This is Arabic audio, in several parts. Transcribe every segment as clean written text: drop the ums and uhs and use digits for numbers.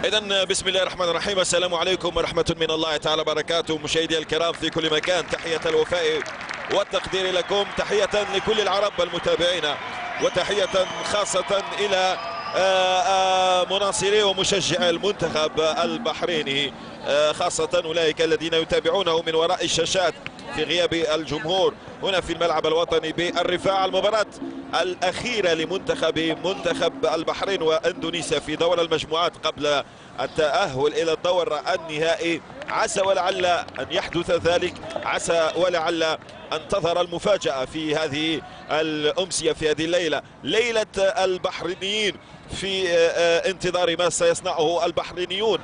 إذا بسم الله الرحمن الرحيم. السلام عليكم ورحمة من الله تعالى وبركاته. مشاهدي الكرام في كل مكان، تحية الوفاء والتقدير لكم، تحية لكل العرب المتابعين، وتحية خاصة إلى مناصري ومشجعي المنتخب البحريني، خاصة أولئك الذين يتابعونه من وراء الشاشات في غياب الجمهور هنا في الملعب الوطني بالرفاع. المباراة الأخيرة لمنتخب البحرين وأندونيسيا في دور المجموعات قبل التأهل إلى الدور النهائي. عسى ولعل أن يحدث ذلك، عسى ولعل أن تظهر المفاجأة في هذه الأمسية، في هذه الليلة، ليلة البحرينيين، في انتظار ما سيصنعه البحرينيون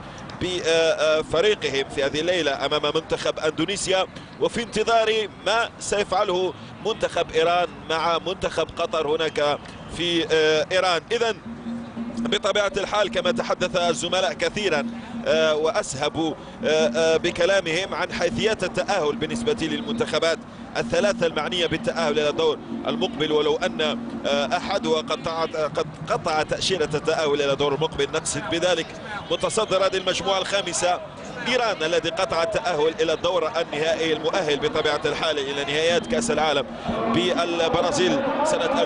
بفريقهم في هذه الليلة أمام منتخب أندونيسيا، وفي انتظار ما سيفعله منتخب إيران مع منتخب قطر هناك في إيران. إذن بطبيعة الحال كما تحدث الزملاء كثيرا وأسهبوا بكلامهم عن حيثيات التأهل بالنسبة للمنتخبات الثلاثة المعنية بالتأهل إلى الدور المقبل، ولو أن أحدها قد قطع تأشيرة التأهل إلى الدور المقبل. نقصد بذلك متصدر هذه المجموعة الخامسة إيران الذي قطع التأهل إلى الدور النهائي المؤهل بطبيعة الحال إلى نهائيات كأس العالم بالبرازيل سنة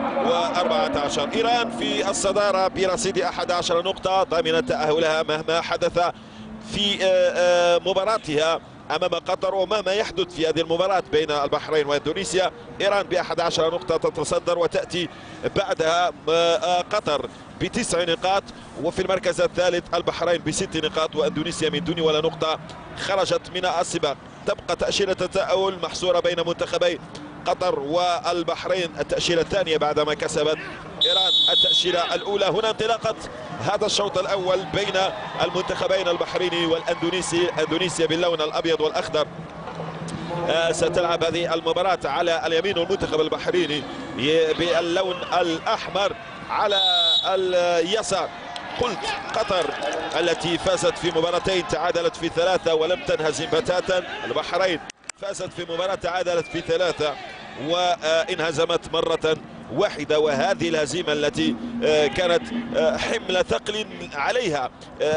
2014. إيران في الصدارة برصيد 11 نقطة ضامنة تأهلها مهما حدث في مباراتها أمام قطر ومهما يحدث في هذه المباراة بين البحرين وإندونيسيا. إيران ب11 نقطة تتصدر، وتأتي بعدها قطر ب9 نقاط، وفي المركز الثالث البحرين ب6 نقاط، وأندونيسيا من دون ولا نقطة خرجت من السباق. تبقى تأشيرة التأهل محصورة بين منتخبي قطر والبحرين، التأشيرة الثانية بعدما كسبت إيران التأشيرة الأولى. هنا انطلاقة هذا الشوط الأول بين المنتخبين البحريني والأندونيسي. أندونيسيا باللون الأبيض والأخضر ستلعب هذه المباراة على اليمين، والمنتخب البحريني باللون الأحمر على اليسار. قلت قطر التي فازت في مباراتين تعادلت في 3 ولم تنهزم بتاتا. البحرين فازت في مباراة تعادلت في 3 وانهزمت مرة واحدة، وهذه الهزيمة التي كانت حمل ثقل عليها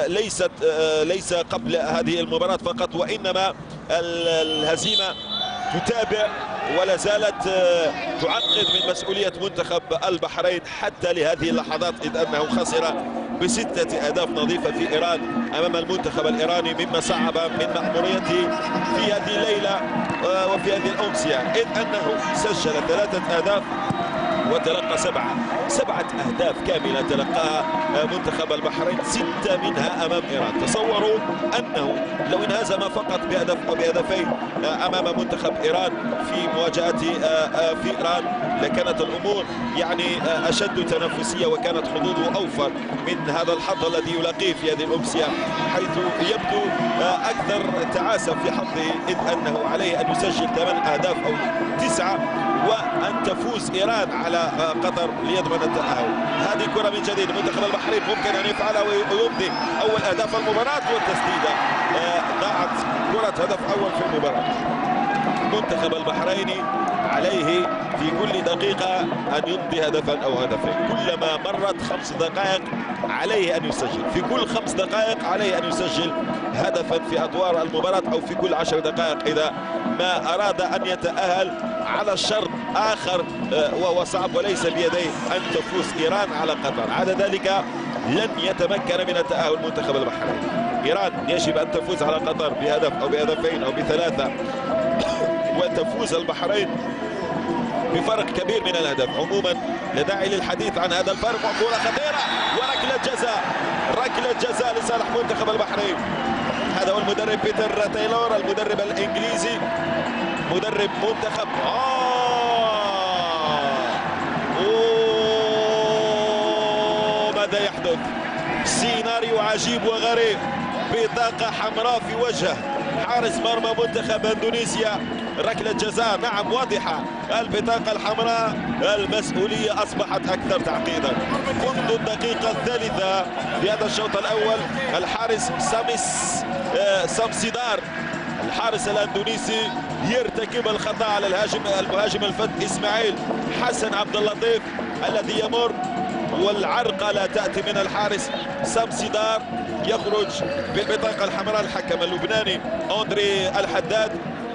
ليس قبل هذه المباراة فقط، وإنما الهزيمة تتابع ولا زالت تعقد من مسؤولية منتخب البحرين حتى لهذه اللحظات، إذ أنه خسر ب6 أهداف نظيفة في إيران أمام المنتخب الإيراني، مما صعب من مأموريته في هذه الليلة وفي هذه الأمسية، إذ أنه سجل 3 أهداف وتلقى 7 أهداف كاملة تلقاها منتخب البحرين، 6 منها أمام إيران. تصوروا أنه لو انهزم فقط بهدف أو بهدفين أمام منتخب إيران في مواجهته في إيران لكانت الأمور يعني أشد تنافسية، وكانت حظوظه أوفر من هذا الحظ الذي يلاقيه في هذه الأمسية، حيث يبدو أكثر تعاسة في حظه، إذ أنه عليه أن يسجل 8 أهداف أو 9، وأن تفوز إيران على قطر ليضمن التأهل. هذه كرة من جديد، منتخب البحرين ممكن أن يفعلها ويمضي أول أهداف المباراة، والتسديدة ضاعت كرة هدف أول في المباراة. المنتخب البحريني عليه في كل دقيقة أن يمضي هدفا أو هدفين، كلما مرت 5 دقائق عليه أن يسجل، في كل 5 دقائق عليه أن يسجل هدفا في أدوار المباراة، أو في كل 10 دقائق إذا ما أراد أن يتأهل على شرط آخر وهو صعب وليس بيديه، أن تفوز إيران على قطر، عدا ذلك لن يتمكن من التأهل منتخب البحرين. إيران يجب أن تفوز على قطر بهدف أو بهدفين أو ب3، وتفوز البحرين بفرق كبير من الهدف. عموما لا داعي للحديث عن هذا الفرق، وكرة خطيرة وركلة جزاء، ركلة جزاء لصالح منتخب البحرين. هذا هو المدرب بيتر تايلور، المدرب الإنجليزي، مدرب منتخب ماذا يحدث؟ سيناريو عجيب وغريب، بطاقة حمراء في وجهه حارس مرمى منتخب اندونيسيا، ركلة جزاء نعم واضحة، البطاقة الحمراء، المسؤولية أصبحت أكثر تعقيدا. منذ الدقيقة الثالثة في هذا الشوط الأول الحارس سامسيدار الحارس الاندونيسي يرتكب الخطأ على المهاجم الفت اسماعيل حسن عبد اللطيف الذي يمر والعرقلة تأتي من الحارس سامسيدار، يخرج بالبطاقة الحمراء الحكم اللبناني أندري الحداد،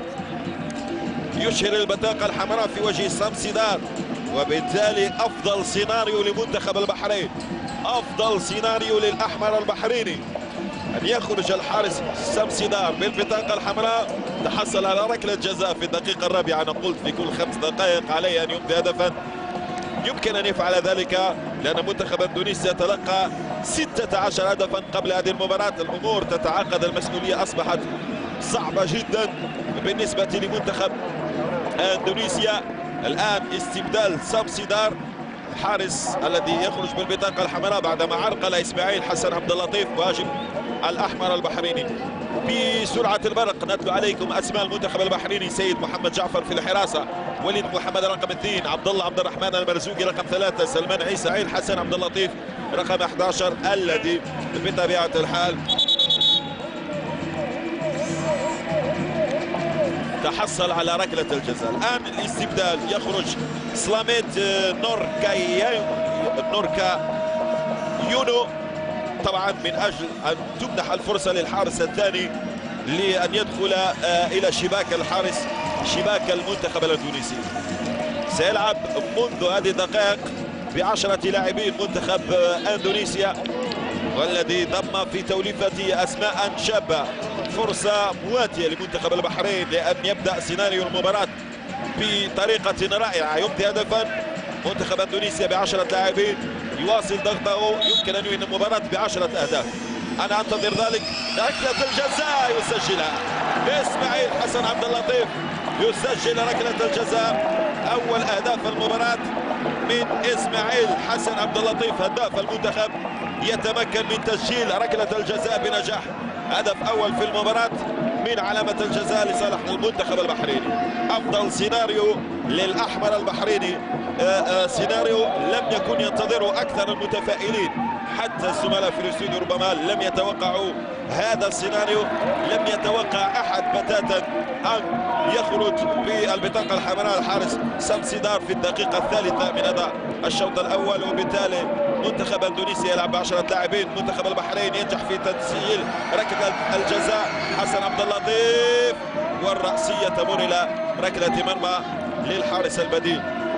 يشهر البطاقة الحمراء في وجه سامسيدار، وبالتالي أفضل سيناريو لمنتخب البحرين، أفضل سيناريو للأحمر البحريني أن يخرج الحارس سامسيدار بالبطاقة الحمراء. تحصل على ركلة جزاء في الدقيقة الرابعة، أنا قلت في كل 5 دقائق عليه أن يمضي هدفا، يمكن أن يفعل ذلك لأن منتخب اندونيسيا تلقى 16 هدفا قبل هذه المباراة. الأمور تتعقد، المسؤولية أصبحت صعبة جدا بالنسبة لمنتخب اندونيسيا. الآن استبدال سامسيدار الحارس الذي يخرج بالبطاقة الحمراء بعدما عرقل إسماعيل حسن عبد اللطيف مهاجم الأحمر البحريني. بسرعة البرق نتلو عليكم أسماء المنتخب البحريني: سيد محمد جعفر في الحراسة، وليد محمد رقم 2، عبد الله عبد الرحمن المرزوقي رقم 3، سلمان عيسى، عين حسن عبد اللطيف رقم 11 الذي بطبيعة الحال تحصل على ركلة الجزاء. الآن الاستبدال، يخرج سلاميت نوركا يونو طبعا من أجل أن تمنح الفرصة للحارس الثاني لأن يدخل إلى شباك الحارس، شباك المنتخب الإندونيسي. سيلعب منذ هذه الدقائق ب10 لاعبين منتخب اندونيسيا، والذي ضم في توليفته أسماء شابة. فرصة مواتية لمنتخب البحرين لأن يبدأ سيناريو المباراة بطريقة رائعة، يمضي هدفا. منتخب اندونيسيا ب10 لاعبين يواصل ضغطه، يمكن أن ينهي المباراة ب10 أهداف. أنا أنتظر ذلك. ركلة الجزاء يسجلها إسماعيل حسن عبد اللطيف، يسجل ركلة الجزاء. أول أهداف المباراة من إسماعيل حسن عبد اللطيف هداف المنتخب، يتمكن من تسجيل ركلة الجزاء بنجاح. هدف أول في المباراة من علامة الجزاء لصالح المنتخب البحريني. أفضل سيناريو للأحمر البحريني، سيناريو لم يكن ينتظره أكثر المتفائلين، حتى الزملاء في الاستوديو ربما لم يتوقعوا هذا السيناريو. لم يتوقع أحد بتاتا أن يخرج بالبطاقة الحمراء الحارس سامسيدار في الدقيقة الثالثة من هذا الشوط الأول، وبالتالي منتخب اندونيسيا يلعب ب10 لاعبين. منتخب البحرين ينجح في تسجيل ركلة الجزاء حسن عبد اللطيف، والرأسية تمر إلى ركلة مرمى للحارس البديل.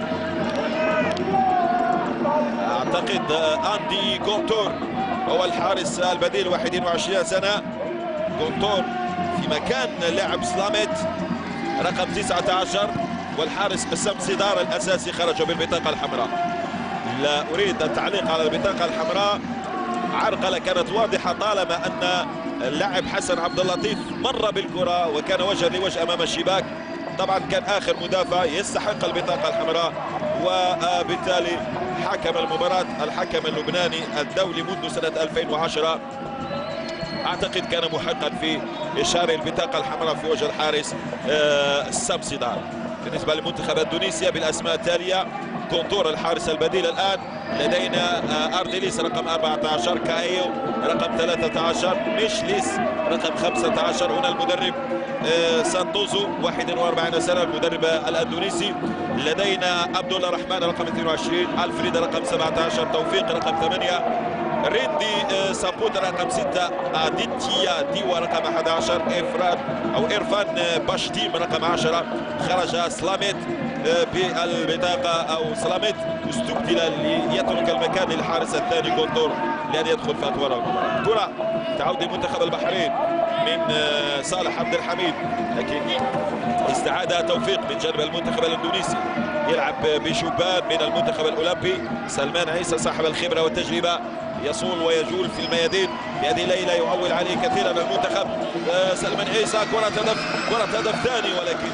أعتقد أندي غونتور هو الحارس البديل، 21 سنة. غونتور في مكان لاعب سلاميت رقم 19، والحارس سامسيدار الأساسي خرج بالبطاقة الحمراء. لا أريد التعليق على البطاقة الحمراء، عرقلة كانت واضحة طالما أن اللاعب حسن عبد اللطيف مر بالكرة وكان وجها لوجه أمام الشباك. طبعا كان آخر مدافع يستحق البطاقة الحمراء، وبالتالي حكم المباراة الحكم اللبناني الدولي منذ سنة 2010 أعتقد كان محقا في إشارة البطاقة الحمراء في وجه الحارس سامسيدار. بالنسبة لمنتخب اندونيسيا بالأسماء التالية: غونتور الحارس البديل الآن، لدينا أردليس رقم 14، كايو رقم 13، ميشليس رقم 15. هنا المدرب سانتوزو 41 سنة المدرب الأندونيسي. لدينا عبد الله الرحمن رقم 22، ألفريد رقم 17، توفيق رقم 8، ريندي سابوت رقم 6، أديتيا ديوا رقم 11، إرفان باشتيم رقم 10. خرج سلاميت بالبطاقة، أو سلاميت استبدل ليترك المكان للحارس الثاني غونتور لأن يدخل في أطوار كرة تعود لمنتخب البحرين من صالح عبد الحميد، لكن استعادها توفيق من جانب المنتخب الاندونيسي. يلعب بشبان من المنتخب الأولمبي، سلمان عيسى صاحب الخبرة والتجربة يصول ويجول في الميادين في هذه الليلة، يعول عليه كثيرا المنتخب. سلمان عيسى كرة هدف ثاني، ولكن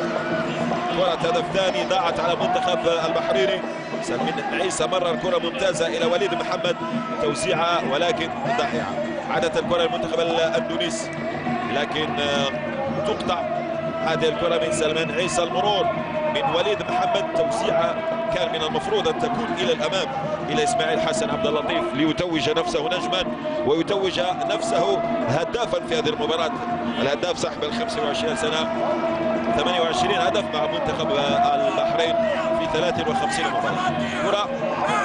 كرة هدف ثاني ضاعت على المنتخب البحريني. سلمان عيسى مرر كرة ممتازة إلى وليد محمد، توزيعها ولكن ضائعة. عادت الكرة المنتخب الاندونيسي، لكن تقطع هذه الكرة من سلمان عيسى. المرور من وليد محمد، توزيعها كان من المفروض أن تكون إلى الأمام إلى إسماعيل حسن عبد اللطيف ليتوج نفسه نجما ويتوج نفسه هدافا في هذه المباراة. الهداف صاحب 25 سنة، 28 هدف مع منتخب البحرين في 53 مباراة. كرة من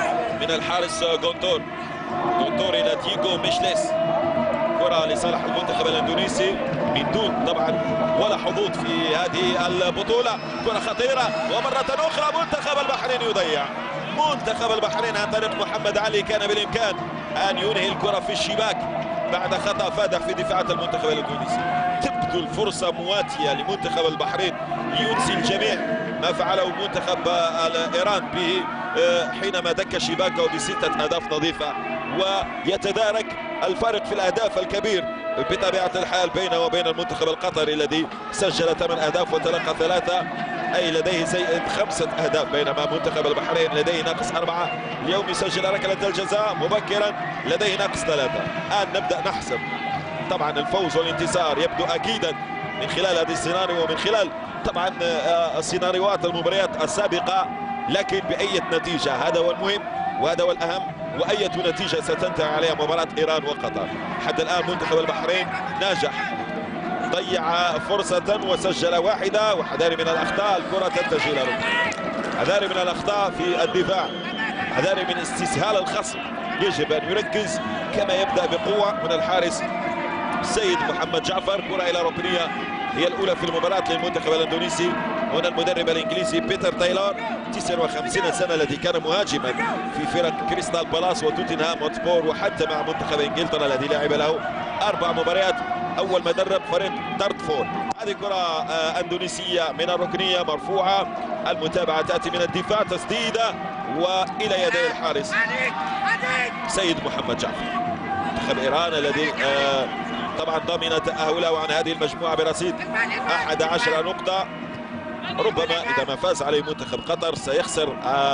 من الحارس غونتور إلى دييغو ميشليس. كرة لصالح المنتخب الاندونيسي من دون طبعا ولا حظوظ في هذه البطولة. كرة خطيرة ومرة أخرى منتخب البحرين يضيع. منتخب البحرين عن طريق محمد علي كان بالإمكان أن ينهي الكرة في الشباك بعد خطأ فادح في دفاعات المنتخب الاندونيسي. تبدو الفرصة مواتية لمنتخب البحرين لينسي الجميع ما فعله منتخب إيران به حينما دك شباكه ب6 أهداف نظيفة، ويتدارك الفارق في الأهداف الكبير بطبيعة الحال بينه وبين المنتخب القطري الذي سجل 8 أهداف وتلقى 3، أي لديه زائد 5 أهداف، بينما منتخب البحرين لديه ناقص 4. اليوم يسجل ركلة الجزاء مبكرا لديه ناقص 3. الآن نبدأ نحسب طبعا الفوز والانتصار يبدو أكيدا من خلال هذه السيناريو ومن خلال طبعا سيناريوهات المباريات السابقة، لكن بأي نتيجة هذا هو المهم وهذا هو الأهم، وأي نتيجة ستنتهي عليها مباراة إيران وقطر. حتى الآن منتخب البحرين ناجح، ضيع فرصة وسجل واحدة، وحذاري من الأخطاء. الكرة تتجه إلى ركنية. حذاري من الأخطاء في الدفاع، حذاري من استسهال الخصم. يجب أن يركز كما يبدأ بقوة من الحارس سيد محمد جعفر. كرة إلى ركنية هي الأولى في المباراة للمنتخب الاندونيسي. هنا المدرب الإنجليزي بيتر تايلور 59 سنة، الذي كان مهاجما في فرق كريستال بالاس وتوتنهام هوتسبور وحتى مع منتخب إنجلترا الذي لعب له 4 مباريات. أول ما درب فريق دارتفورد. هذه كرة أندونيسية من الركنية مرفوعة. المتابعة تأتي من الدفاع، تسديدة وإلى يدي الحارس سيد محمد جعفر. منتخب إيران الذي طبعا ضمن تأهله عن هذه المجموعة برصيد 11 نقطة. ربما إذا ما فاز عليه منتخب قطر سيخسر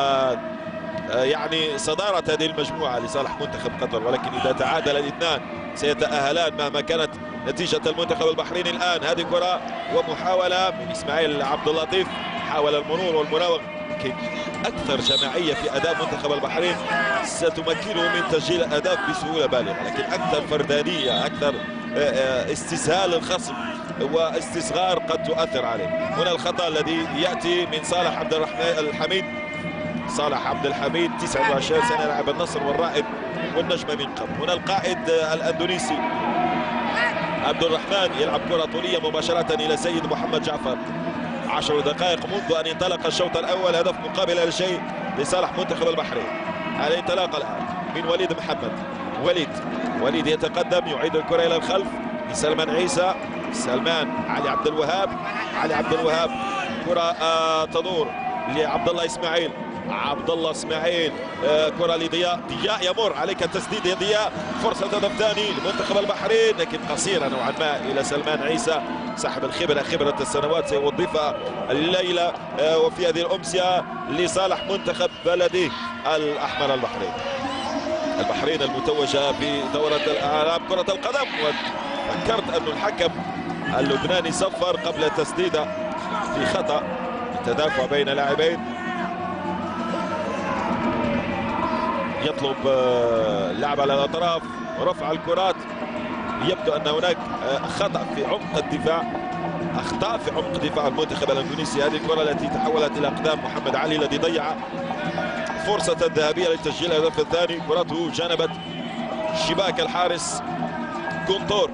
يعني صدارة هذه المجموعة لصالح منتخب قطر، ولكن إذا تعادل الاثنان سيتأهلان مهما كانت نتيجة المنتخب البحريني. الآن هذه كرة ومحاولة من إسماعيل عبد اللطيف، حاول المرور والمراوغة، لكن أكثر جماعية في أداء منتخب البحرين ستمكنه من تسجيل الأهداف بسهولة بالغة، لكن أكثر فردانية، أكثر استسهال الخصم واستصغار قد تؤثر عليه. هنا الخطأ الذي يأتي من صالح عبد الحميد. صالح عبد الحميد 29 سنة، لاعب النصر والرائد والنجمة من قبل. هنا القائد الأندونيسي عبد الرحمن يلعب كرة طولية مباشرة إلى سيد محمد جعفر. 10 دقائق منذ أن انطلق الشوط الأول، هدف مقابل لا شيء لصالح منتخب البحرين. الانطلاق الآن من وليد محمد. وليد يتقدم، يعيد الكرة إلى الخلف لسلمان عيسى. سلمان علي عبد الوهاب. كرة تدور لعبد الله إسماعيل. كرة لضياء. يمر عليك التسديد يا ضياء. فرصة هدف ثاني لمنتخب البحرين، لكن قصيرة نوعا ما إلى سلمان عيسى صاحب خبرة السنوات سيوظفها الليلة وفي هذه الأمسية لصالح منتخب بلده الأحمر البحرين المتوجة بدورة الأعلام كرة القدم. وفكرت أن الحكم اللبناني صفر قبل تسديده في خطأ تدافع بين لاعبين. يطلب اللعب على الأطراف ورفع الكرات. يبدو أن هناك خطأ في عمق الدفاع، أخطاء في عمق دفاع المنتخب الأندونيسي. هذه الكرة التي تحولت إلى أقدام محمد علي الذي ضيع فرصة ذهبية لتسجيل الهدف الثاني. كرته جانبت شباك الحارس غونتور.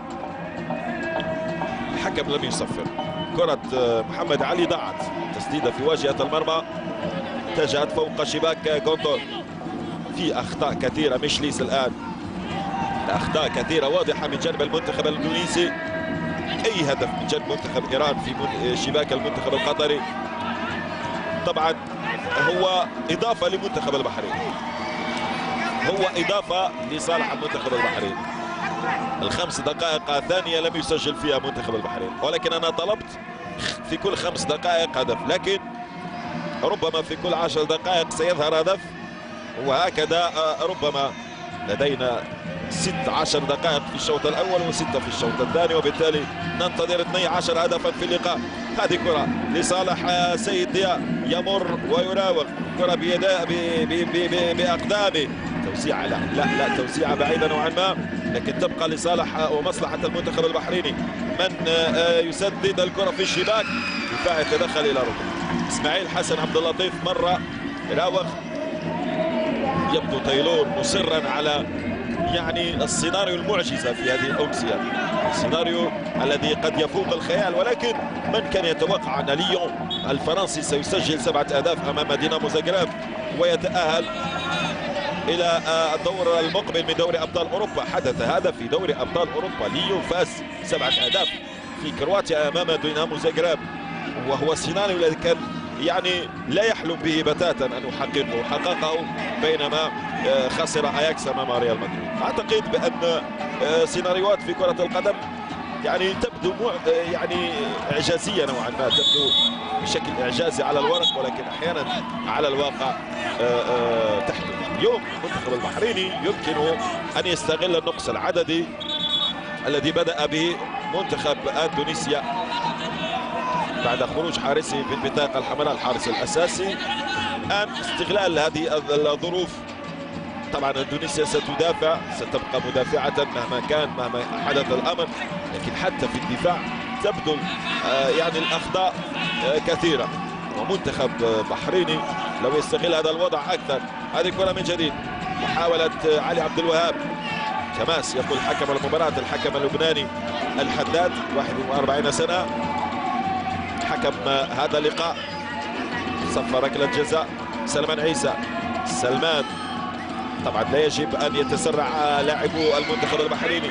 الحكم لم يصفر. كرة محمد علي ضاعت، تسديدة في واجهة المرمى اتجهت فوق شباك غونتور. في أخطاء كثيرة ميشليس الآن، أخطاء كثيرة واضحة من جانب المنتخب الإندونيسي. أي هدف من جانب منتخب إيران في شباك المنتخب القطري طبعا هو إضافة لمنتخب البحرين، هو إضافة لصالح المنتخب البحرين. ال5 دقائق الثانية لم يسجل فيها منتخب البحرين، ولكن أنا طلبت في كل 5 دقائق هدف، لكن ربما في كل 10 دقائق سيظهر هدف، وهكذا ربما لدينا 16 دقائق في الشوط الأول و6 في الشوط الثاني، وبالتالي ننتظر 12 هدفا في اللقاء. هذه كرة لصالح سيد ضياء، يمر ويراوغ كرة بأقدامه. توزيعة لا توزيعة بعيدة نوعا ما، لكن تبقى لصالح ومصلحة المنتخب البحريني. من يسدد الكرة في الشباك، دفاع يتدخل إلى ركن. إسماعيل حسن عبد اللطيف مرة يراوغ يبدو تايلور مصرا على يعني السيناريو المعجزة في هذه الأمسية، السيناريو الذي قد يفوق الخيال، ولكن من كان يتوقع أن ليون الفرنسي سيسجل 7 أهداف أمام دينامو زغرب ويتأهل إلى الدور المقبل من دوري أبطال أوروبا؟ حدث هذا في دوري أبطال أوروبا، ليون فاز 7 أهداف في كرواتيا أمام دينامو زغرب، وهو السيناريو الذي كان يعني لا يحلم به بتاتا أن يحققه، حققه بينما خسر أياكس أمام ريال مدريد. أعتقد بأن سيناريوهات في كرة القدم يعني تبدو يعني إعجازية نوعا ما، تبدو بشكل إعجازي على الورق، ولكن أحيانا على الواقع تحدث. اليوم المنتخب البحريني يمكن أن يستغل النقص العددي الذي بدأ به منتخب اندونيسيا بعد خروج حارسه بالبطاقة الحمراء، الحارس الأساسي. الآن استغلال هذه الظروف، طبعا اندونيسيا ستدافع، ستبقى مدافعة مهما كان، مهما حدث الأمر، لكن حتى في الدفاع تبدو يعني الأخطاء كثيرة، ومنتخب بحريني لو يستغل هذا الوضع أكثر. هذه كرة من جديد، محاولة علي عبد الوهاب، تماس يقول حكم المباراة الحكم اللبناني الحداد 41 سنة، حكم هذا اللقاء. صفى ركلة جزاء سلمان عيسى. سلمان طبعا لا يجب أن يتسرع لاعبو المنتخب البحريني.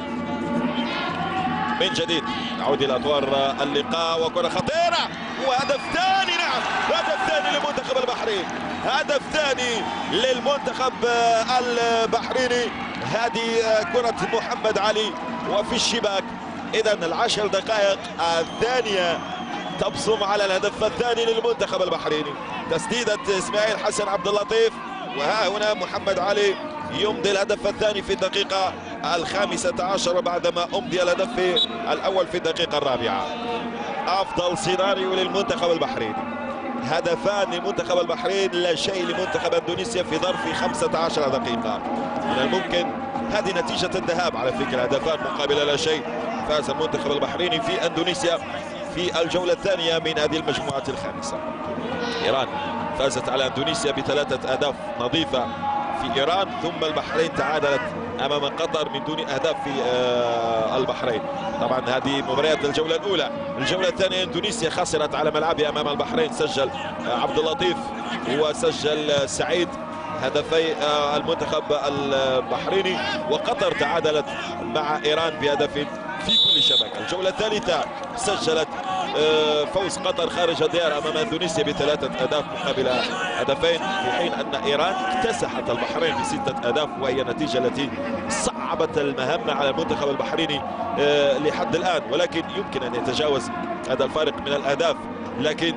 من جديد نعود إلى أطوار اللقاء، وكرة خطيرة وهدف ثاني. نعم، هدف ثاني للمنتخب البحريني، هدف ثاني للمنتخب البحريني. هذه كرة محمد علي وفي الشباك. إذا ال10 دقائق الثانية تبصم على الهدف الثاني للمنتخب البحريني. تسديدة اسماعيل حسن عبد اللطيف، وها هنا محمد علي يمضي الهدف الثاني في الدقيقة 15 بعدما أمضي الهدف الأول في الدقيقة 4. أفضل سيناريو للمنتخب البحريني، هدفان لمنتخب البحرين، لا شيء لمنتخب اندونيسيا في ظرف 15 دقيقة. من الممكن هذه نتيجة الذهاب على فكرة، هدفان مقابل لا شيء. فاز المنتخب البحريني في اندونيسيا في الجولة الثانية من هذه المجموعة الخامسة. إيران فازت على اندونيسيا ب3 أهداف نظيفة في إيران، ثم البحرين تعادلت أمام قطر من دون أهداف في البحرين. طبعا هذه مباريات الجولة الأولى. الجولة الثانية اندونيسيا خسرت على ملعبها أمام البحرين، سجل عبد اللطيف وسجل سعيد هدفي المنتخب البحريني، وقطر تعادلت مع إيران بهدف في كل شبكة. الجولة الثالثة سجلت فوز قطر خارج الديار أمام اندونيسيا ب3 أهداف مقابل هدفين، في حين أن إيران اكتسحت البحرين ب6 أهداف، وهي النتيجة التي صعبت المهمة على المنتخب البحريني لحد الآن، ولكن يمكن أن يتجاوز هذا الفارق من الأهداف، لكن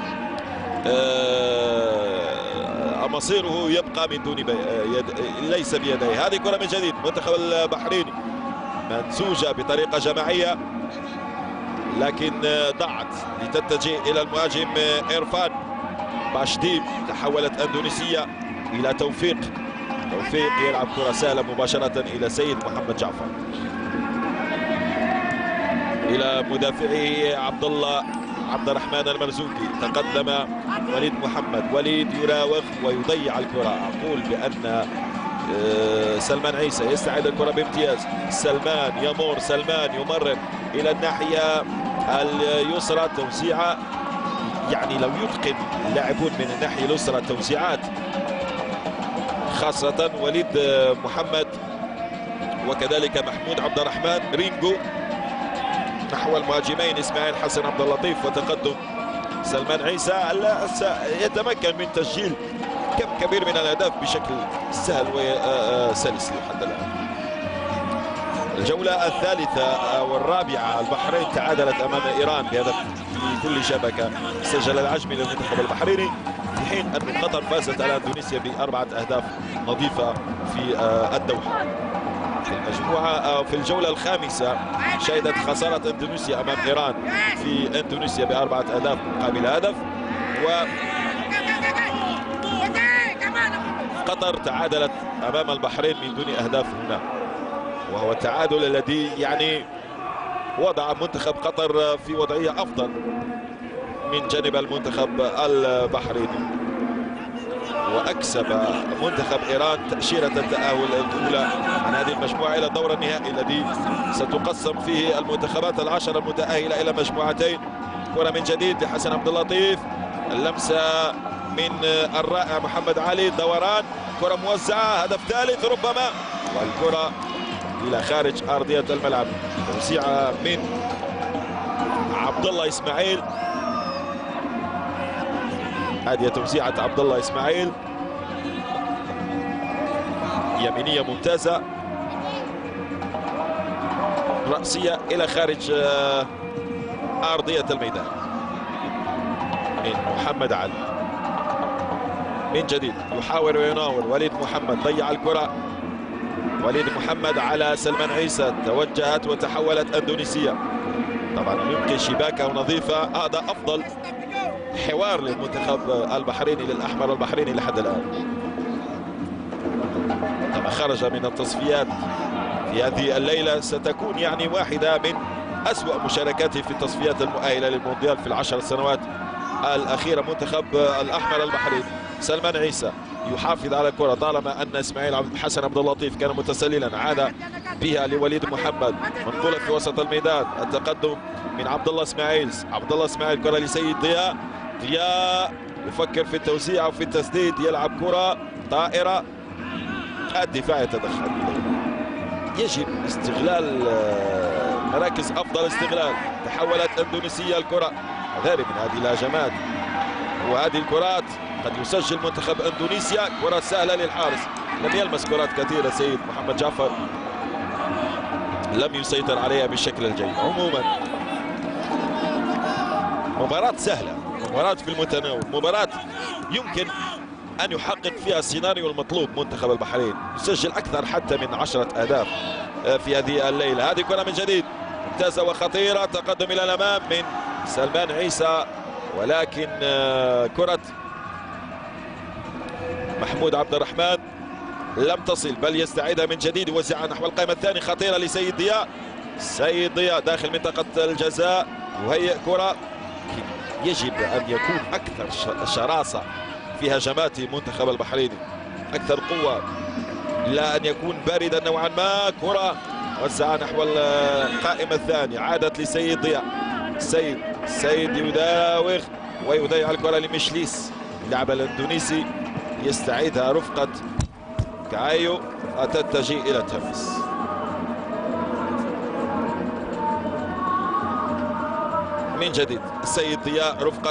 مصيره يبقى من دون ليس بيديه. هذه كرة من جديد، المنتخب البحريني منسوجة بطريقة جماعية لكن ضاعت لتتجه إلى المهاجم إرفان باشديب. تحولت اندونيسيا إلى توفيق يلعب كرة سهلة مباشرة إلى سيد محمد جعفر، إلى مدافعه عبد الرحمن المرزوقي. تقدم وليد محمد، وليد يراوغ ويضيع الكرة. أقول بأن سلمان عيسى يستعيد الكرة بامتياز. سلمان يمر، سلمان يمرر إلى الناحية اليسرى، توزيعة يعني لو يتقن اللاعبون من الناحية اليسرى التوزيعات، خاصة وليد محمد وكذلك محمود عبد الرحمن رينجو نحو المهاجمين اسماعيل حسن عبد اللطيف، وتقدم سلمان عيسى يتمكن من تسجيل كم كبير من الأهداف بشكل سهل وسلس لحد الآن. الجولة الثالثة والرابعة البحرين تعادلت أمام إيران بهدف في كل شبكة، سجل العجمي للمنتخب البحريني، في حين أن قطر فازت على اندونيسيا ب4 أهداف نظيفة في الدوحة. في المجموعة في الجولة الخامسة شهدت خسارة اندونيسيا أمام إيران في اندونيسيا ب4 أهداف مقابل هدف، وقطر تعادلت أمام البحرين من دون أهداف هنا، وهو التعادل الذي يعني وضع منتخب قطر في وضعية أفضل من جانب المنتخب البحريني. وأكسب منتخب إيران تأشيرة التأهل الأولى عن هذه المجموعة إلى الدور النهائي الذي ستقسم فيه المنتخبات العشرة المتأهلة إلى مجموعتين. كرة من جديد لحسن عبد اللطيف، اللمسة من الرائع محمد علي، دوران، كرة موزعة، هدف ثالث ربما، والكرة إلى خارج أرضية الملعب. توزيعة من عبد الله إسماعيل، هذه توزيعة عبد الله إسماعيل يمينية ممتازة، رأسية إلى خارج أرضية الميدان من محمد علي. من جديد يحاول ويناول وليد محمد، ضيع الكرة وليد محمد على سلمان عيسى، توجهت وتحولت أندونيسية. طبعا يمكن شباكة نظيفة، هذا أفضل حوار للمنتخب البحريني للأحمر البحريني لحد الآن. طبعا خرج من التصفيات في هذه الليلة، ستكون يعني واحدة من أسوأ مشاركاته في التصفيات المؤهلة للمونديال في العشر سنوات الأخيرة منتخب الأحمر البحريني. سلمان عيسى يحافظ على الكرة طالما أن إسماعيل حسن عبد اللطيف كان متسللا، عاد بها لوليد محمد، منقولة في وسط الميدان، التقدم من عبد الله إسماعيل، عبد الله إسماعيل كرة لسيد ضياء، ضياء يفكر في التوزيع وفي التسديد، يلعب كرة طائرة، الدفاع يتدخل. يجب استغلال مراكز أفضل استغلال. تحولت أندونيسية الكرة، حذاري من هذه الهجمات وهذه الكرات، قد يسجل منتخب اندونيسيا. كرة سهلة للحارس، لم يلمس كرات كثيرة سيد محمد جعفر، لم يسيطر عليها بالشكل الجيد. عموما مباراة سهلة، مباراة في المتناول، مباراة يمكن أن يحقق فيها السيناريو المطلوب منتخب البحرين، يسجل أكثر حتى من 10 أهداف في هذه الليلة. هذه كرة من جديد ممتازة وخطيرة، تقدم إلى الأمام من سلمان عيسى، ولكن كرة محمود عبد الرحمن لم تصل، بل يستعيدها من جديد، يوزعها نحو القائمة الثانية، خطيرة لسيد ضياء، سيد ضياء داخل منطقة الجزاء، يهيئ كرة. يجب أن يكون أكثر شراسة في هجمات منتخب البحريني، أكثر قوة، لا أن يكون باردا نوعا ما. كرة وزعها نحو القائمة الثانية، عادت لسيد ضياء، سيد يداوغ ويضيع الكرة لمشليس، اللاعب الاندونيسي يستعيدها رفقة كايو، تتجه إلى تمس. من جديد السيد ضياء رفقة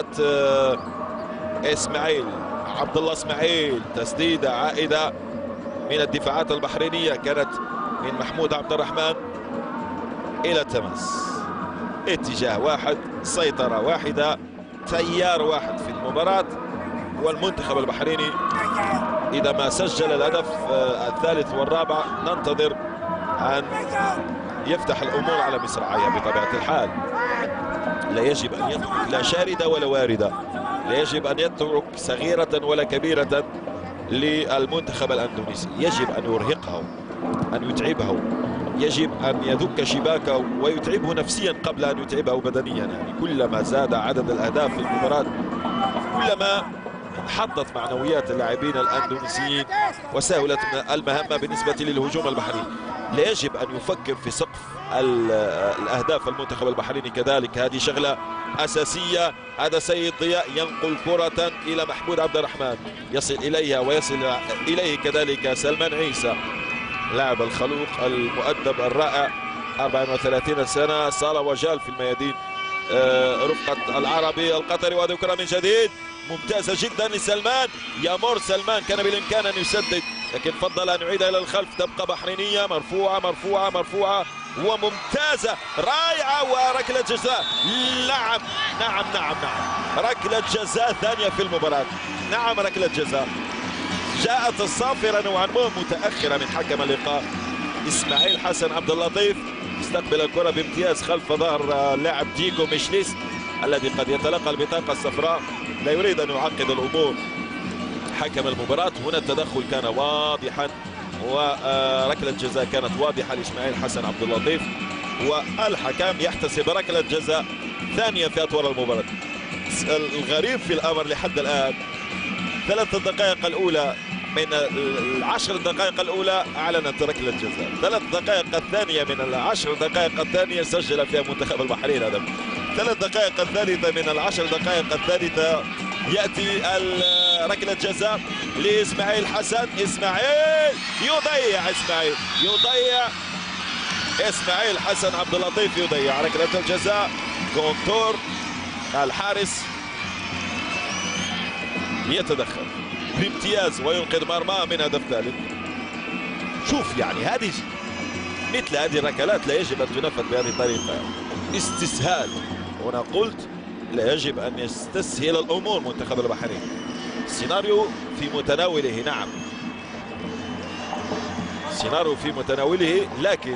إسماعيل، عبد الله إسماعيل، تسديدة عائدة من الدفاعات البحرينية، كانت من محمود عبد الرحمن إلى تمس. اتجاه واحد، سيطرة واحدة، تيار واحد في المباراة، والمنتخب البحريني إذا ما سجل الهدف الثالث والرابع ننتظر أن يفتح الأمور على مصراعيها بطبيعة الحال. لا يجب أن يترك لا شاردة ولا واردة، لا يجب أن يترك صغيرة ولا كبيرة للمنتخب الأندونيسي، يجب أن يرهقه، أن يتعبه، يجب أن يدك شباكه ويتعبه نفسيا قبل أن يتعبه بدنيا. يعني كلما زاد عدد الأهداف في المباراة كلما حطت معنويات اللاعبين الأندونيسيين وسهلت المهمة بالنسبة للهجوم البحريني. لا يجب أن يفكر في سقف الأهداف المنتخب البحريني كذلك، هذه شغلة أساسية. هذا سيد ضياء ينقل كرة إلى محمود عبد الرحمن، يصل إليها ويصل إليه كذلك سلمان عيسى، لاعب الخلوق المؤدب الرائع، 34 سنة، صال وجال في الميادين، رفقة العربي القطري. وهذه كرة من جديد ممتازة جدا لسلمان، يمر سلمان، كان بالإمكان أن يسدد لكن فضل أن يعيدها إلى الخلف، تبقى بحرينية مرفوعة مرفوعة مرفوعة وممتازة رائعة، وركلة جزاء. نعم نعم نعم نعم، ركلة جزاء ثانية في المباراة. نعم ركلة جزاء جاءت الصافرة نوعا ما متأخرة من حكم اللقاء. إسماعيل حسن عبد اللطيف استقبل الكرة بامتياز خلف ظهر اللاعب ديغو ميشليس الذي قد يتلقى البطاقة الصفراء، لا يريد أن يعقد الأمور حكم المباراة. هنا التدخل كان واضحا، وركلة جزاء كانت واضحة لإسماعيل حسن عبد اللطيف، والحكم يحتسب ركلة جزاء ثانية في أطول المباراة. الغريب في الأمر لحد الآن الثلاث دقائق الأولى من العشر دقائق الأولى أعلنت ركلة جزاء. 3 دقائق الثانية من العشر دقائق الثانية سجل فيها منتخب البحرين هدف. 3 دقائق الثالثة من العشر دقائق الثالثة يأتي ركلة جزاء لإسماعيل حسن. إسماعيل يضيع، إسماعيل حسن عبد اللطيف يضيع ركلة الجزاء. كونتور الحارس يتدخل بامتياز وينقذ مرمى من هدف ثالث. شوف يعني هذه مثل هذه الركلات لا يجب ان تنفذ بهذه الطريقه، استسهال. هنا قلت لا يجب ان يستسهل الامور منتخب البحرين. السيناريو في متناوله، نعم السيناريو في متناوله، لكن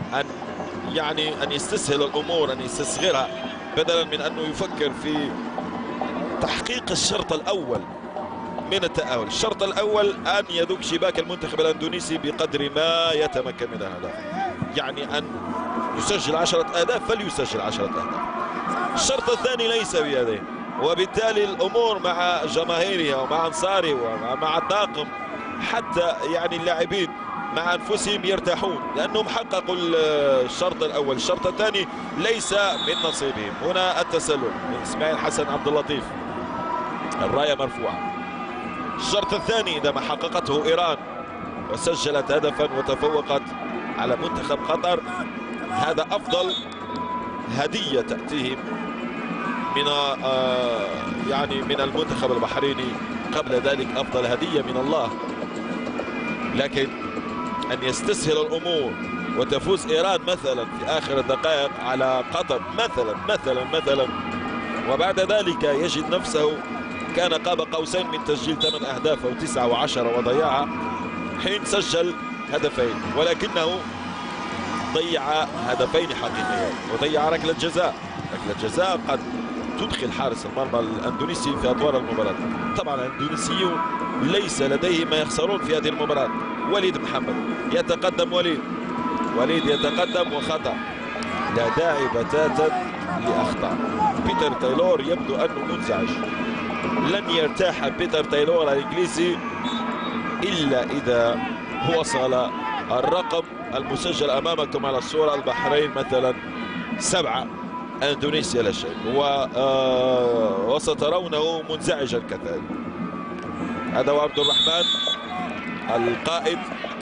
ان يستسهل الامور، ان يستصغرها بدلا من انه يفكر في تحقيق الشرط الاول من التأهل. الشرط الأول أن يذوق شباك المنتخب الأندونيسي بقدر ما يتمكن من الأهداف، يعني أن يسجل 10 أهداف فليسجل 10 أهداف. الشرط الثاني ليس بيده، وبالتالي الأمور مع جماهيرها ومع أنصاره ومع الطاقم حتى يعني اللاعبين مع أنفسهم يرتاحون لأنهم حققوا الشرط الأول. الشرط الثاني ليس من نصيبهم. هنا التسلل من إسماعيل حسن عبد اللطيف، الراية مرفوعة. الشرط الثاني إذا ما حققته إيران وسجلت هدفا وتفوقت على منتخب قطر، هذا أفضل هدية تأتيهم من المنتخب البحريني. قبل ذلك أفضل هدية من الله. لكن أن يستسهل الأمور وتفوز إيران مثلا في آخر الدقائق على قطر مثلا وبعد ذلك يجد نفسه كان قاب قوسين من تسجيل 8 أهداف أو 9 و10 وضيعها، حين سجل هدفين، ولكنه ضيع هدفين حقيقيين وضيع ركلة جزاء. ركلة جزاء قد تدخل حارس المرمى الأندونيسي في أطوار المباراة. طبعا الأندونيسيون ليس لديهم ما يخسرون في هذه المباراة. وليد محمد يتقدم، وليد يتقدم وخطأ، لا داعي بتاتا لأخطاء. بيتر تايلور يبدو أنه منزعج. لن يرتاح بيتر تايلور الإنجليزي إلا إذا وصل الرقم المسجل أمامكم على الصورة. البحرين مثلا 7، أندونيسيا لا شيء، وسترونه منزعجا كذلك. هذا هو عبد الرحمن القائد.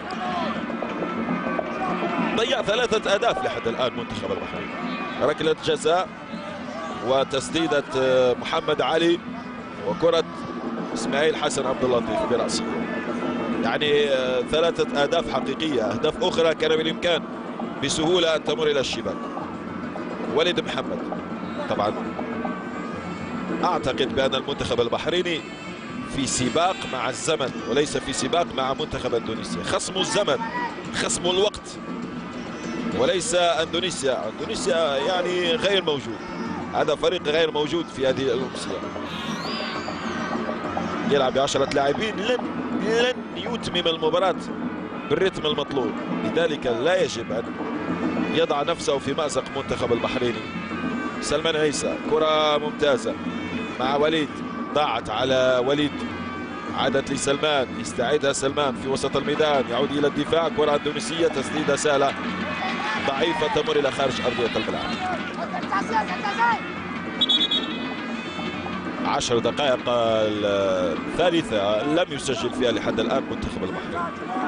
ضيع 3 أهداف لحد الآن منتخب البحرين. ركلة جزاء وتسديدة محمد علي وكرة إسماعيل حسن عبد اللطيف برأسه. يعني 3 أهداف حقيقية. أهداف أخرى كان بالإمكان بسهولة أن تمر إلى الشباك. وليد محمد، طبعا أعتقد بأن المنتخب البحريني في سباق مع الزمن وليس في سباق مع منتخب اندونيسيا. خصم الزمن، خصم الوقت، وليس اندونيسيا. اندونيسيا يعني غير موجود، هذا فريق غير موجود في هذه الأمسية. يلعب ب10 لاعبين، لن يتمم المباراة بالرتم المطلوب، لذلك لا يجب أن يضع نفسه في مأزق منتخب البحريني. سلمان عيسى، كرة ممتازة مع وليد، ضاعت على وليد، عادت لسلمان، يستعيدها سلمان في وسط الميدان، يعود إلى الدفاع. كرة اندونيسية، تسديدة سهلة ضعيفة تمر إلى خارج أرضية الملعب. 10 دقائق الثالثة لم يسجل فيها لحد الآن منتخب البحرين.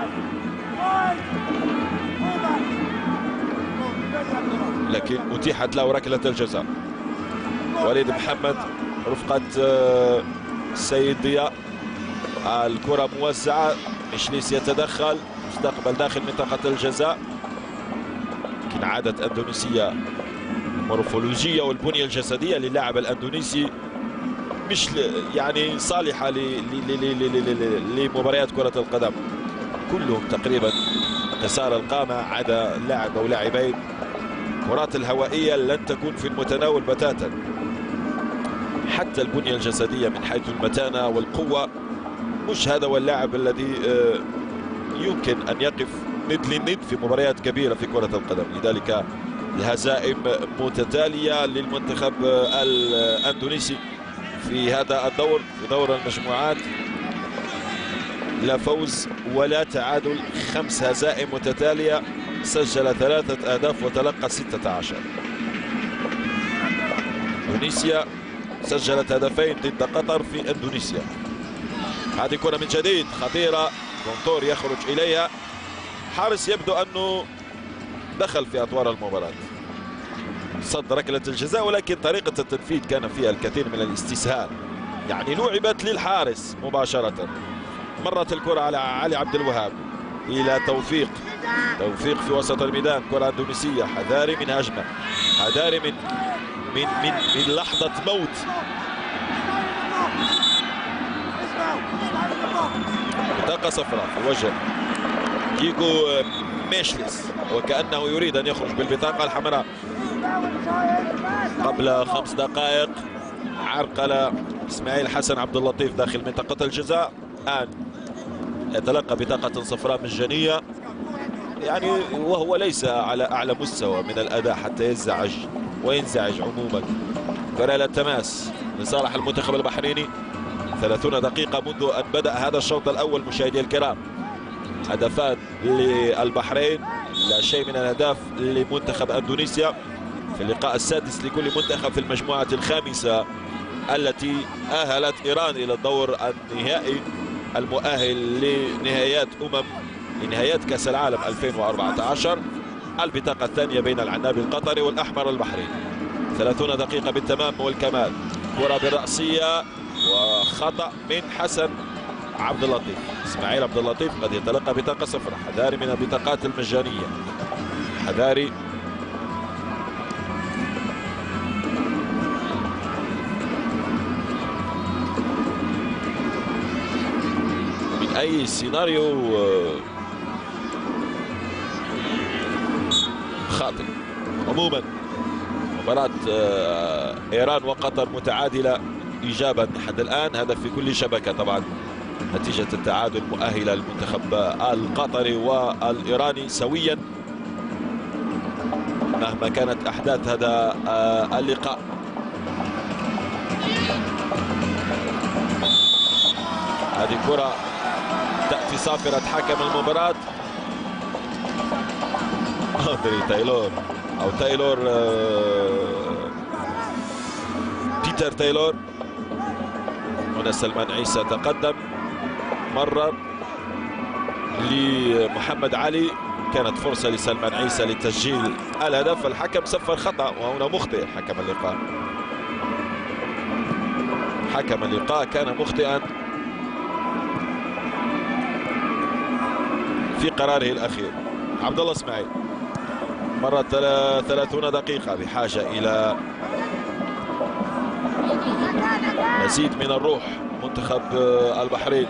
لكن أتيحت له ركلة الجزاء. وليد محمد رفقة السيد ضياء، الكرة موزعة، مشليس يتدخل، مستقبل داخل منطقة الجزاء. لكن عادة أندونيسية المورفولوجية والبنية الجسدية للاعب الأندونيسي مش يعني صالحة لمباريات كرة القدم. كلهم تقريبا قصار القامة عدا لاعب أو لاعبين. الكرات الهوائية لن تكون في المتناول بتاتا. حتى البنية الجسدية من حيث المتانة والقوة مش هذا هو اللاعب الذي يمكن أن يقف ند لند في مباريات كبيرة في كرة القدم. لذلك الهزائم متتالية للمنتخب الأندونيسي في هذا الدور، في دور المجموعات. لا فوز ولا تعادل، 5 هزائم متتالية، سجل 3 أهداف وتلقى 16. تونسيا سجلت هدفين ضد قطر في اندونيسيا. هذه كرة من جديد خطيرة، كونتور يخرج إليها، حارس يبدو أنه دخل في أطوار المباراة، صد ركلة الجزاء، ولكن طريقة التنفيذ كان فيها الكثير من الاستسهال، يعني لعبت للحارس مباشرة. مرت الكرة على علي عبد الوهاب إلى توفيق في وسط الميدان، كرة اندونيسية، حذاري من هجمة، حذاري من لحظة موت. بطاقة صفراء في وجه كيكو ميشلس، وكأنه يريد أن يخرج بالبطاقة الحمراء. قبل 5 دقائق عرقل إسماعيل حسن عبد اللطيف داخل منطقة الجزاء، الآن يتلقى بطاقة صفراء مجانية، يعني وهو ليس على أعلى مستوى من الأداء حتى ينزعج وينزعج عموما. كرة التماس لصالح المنتخب البحريني. 30 دقيقة منذ أن بدأ هذا الشوط الأول مشاهدي الكرام، هدفان للبحرين، لا شيء من الأهداف لمنتخب أندونيسيا في اللقاء السادس لكل منتخب في المجموعة الخامسة التي أهلت إيران إلى الدور النهائي المؤهل لنهايات كأس العالم 2014. البطاقة الثانية بين العنابي القطري والأحمر البحريني. 30 دقيقة بالتمام والكمال. كرة بالرأسية وخطأ من حسن عبد اللطيف. إسماعيل عبد اللطيف قد يتلقى بطاقة صفراء، حذاري من البطاقات المجانية، حذاري. من أي سيناريو خاطئ. عموما مباراة إيران وقطر متعادلة إيجابا لحد الآن، هدف في كل شبكة. طبعا نتيجة التعادل مؤهلة للمنتخب القطري والإيراني سويا مهما كانت أحداث هذا اللقاء. هذه كرة تأتي صافرة حكم المباراة أندري تايلور أو تايلور بيتر تايلور. هنا سلمان عيسى تقدم، مرر لمحمد علي، كانت فرصة لسلمان عيسى لتسجيل الهدف. الحكم صفر خطأ، وهنا مخطئ حكم اللقاء. حكم اللقاء كان مخطئا في قراره الأخير. عبد الله اسماعيل. مرت 30 دقيقة بحاجة إلى مزيد من الروح منتخب البحرين.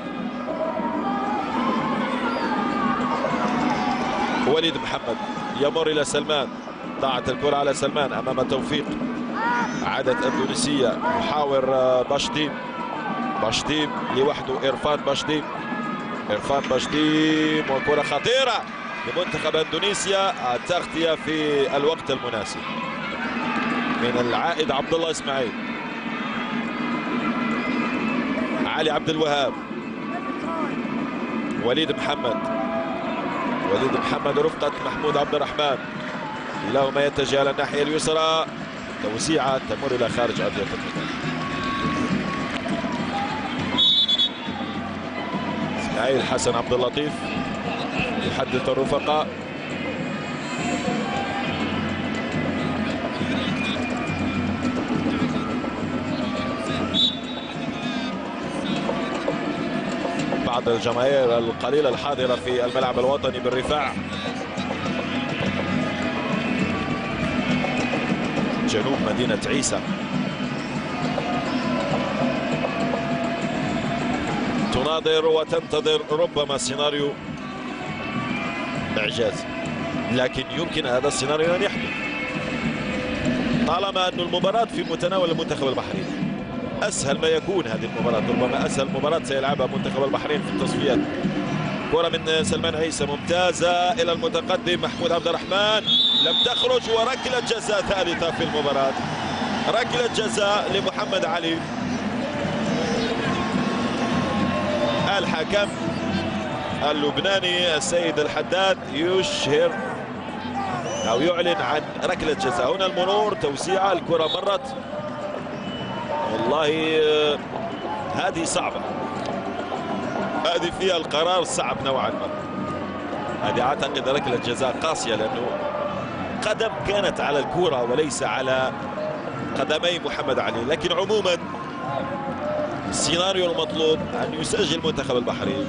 وليد محمد يمر إلى سلمان، ضاعت الكرة على سلمان أمام توفيق. عادت أندونيسية، يحاور باشديم لوحده، إرفان باشديم وكرة خطيرة لمنتخب أندونيسيا، التغطية في الوقت المناسب من العائد عبد الله اسماعيل. علي عبد الوهاب، وليد محمد رفقة محمود عبد الرحمن، كلاهما يتجه على الناحية اليسرى، توزيعة تمر إلى خارج أرضية الميدان. إسماعيل حسن عبد اللطيف يحدث الرفقاء. بعض الجماهير القليلة الحاضرة في الملعب الوطني بالرفاع جنوب مدينة عيسى تناظر وتنتظر ربما سيناريو إعجازي، لكن يمكن هذا السيناريو أن يحدث طالما أن المباراة في متناول المنتخب البحريني. أسهل ما يكون هذه المباراة، ربما أسهل مباراة سيلعبها منتخب البحرين في التصفيات. كرة من سلمان عيسى ممتازة إلى المتقدم محمود عبد الرحمن، لم تخرج، وركلة جزاء ثالثة في المباراة، ركلة جزاء لمحمد علي. الحكم اللبناني السيد الحداد يشهر أو يعلن عن ركلة جزاء. هنا المرور، توسيعة، الكرة مرت. والله هذه صعبة، هذه فيها القرار صعب نوعا ما. هذه أعتقد ركلة جزاء قاسية، لأنه قدم كانت على الكرة وليس على قدمي محمد علي. لكن عموما السيناريو المطلوب أن يسجل منتخب البحرين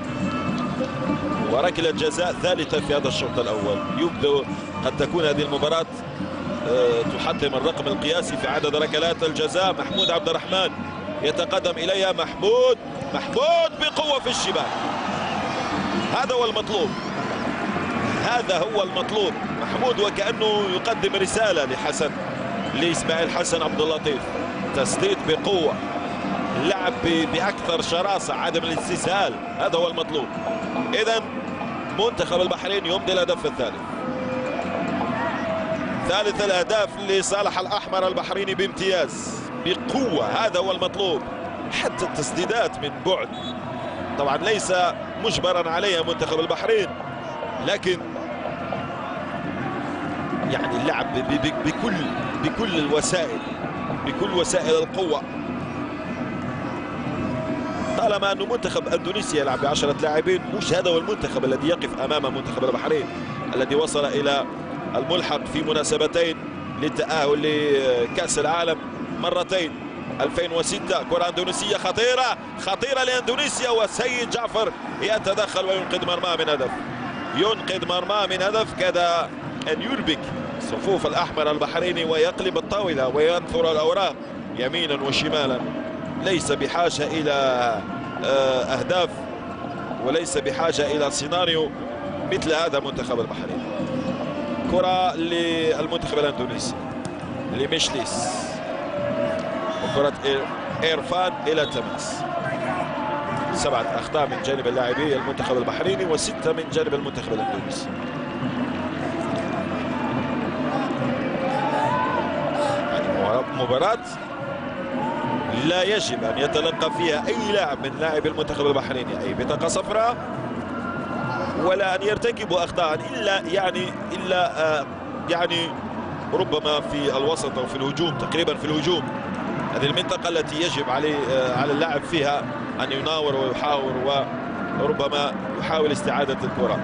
وركلة جزاء ثالثة في هذا الشوط الأول. يبدو قد تكون هذه المباراة تحطم الرقم القياسي في عدد ركلات الجزاء. محمود عبد الرحمن يتقدم إليها. محمود بقوة في الشباك. هذا هو المطلوب، هذا هو المطلوب. محمود وكأنه يقدم رسالة لإسماعيل حسن عبد اللطيف. تسديد بقوة، لعب بأكثر شراسة، عدم الاستسهال، هذا هو المطلوب. إذن منتخب البحرين يمضي الهدف الثالث. ثالث الأهداف لصالح الأحمر البحريني بامتياز، بقوة، هذا هو المطلوب. حتى التسديدات من بعد طبعا ليس مجبرا عليها منتخب البحرين، لكن يعني اللعب بكل الوسائل، بكل وسائل القوة. طالما أنه منتخب أندونيسيا يلعب ب10 لاعبين، مش هذا هو المنتخب الذي يقف أمام منتخب البحرين الذي وصل إلى الملحق في مناسبتين للتأهل لكأس العالم مرتين. 2006 كرة أندونيسية خطيرة لأندونيسيا، وسيد جعفر يتدخل وينقذ مرماه من هدف. ينقذ مرماه من هدف. كاد أن يربك صفوف الأحمر البحريني ويقلب الطاولة وينثر الأوراق يمينا وشمالا. ليس بحاجة إلى أهداف وليس بحاجة إلى سيناريو مثل هذا منتخب البحرين. كرة للمنتخب الأندونيسي لمشليس، وكرة إيرفان إلى تماس. 7 أخطاء من جانب اللاعبي المنتخب البحريني و6 من جانب المنتخب الأندونيسي. مباراة لا يجب أن يتلقى فيها أي لاعب من لاعبي المنتخب البحريني أي بطاقة صفراء، ولا أن يرتكبوا أخطاء إلا يعني ربما في الوسط أو في الهجوم، تقريبا في الهجوم. هذه المنطقة التي يجب على اللاعب فيها أن يناور ويحاور وربما يحاول استعادة الكرة.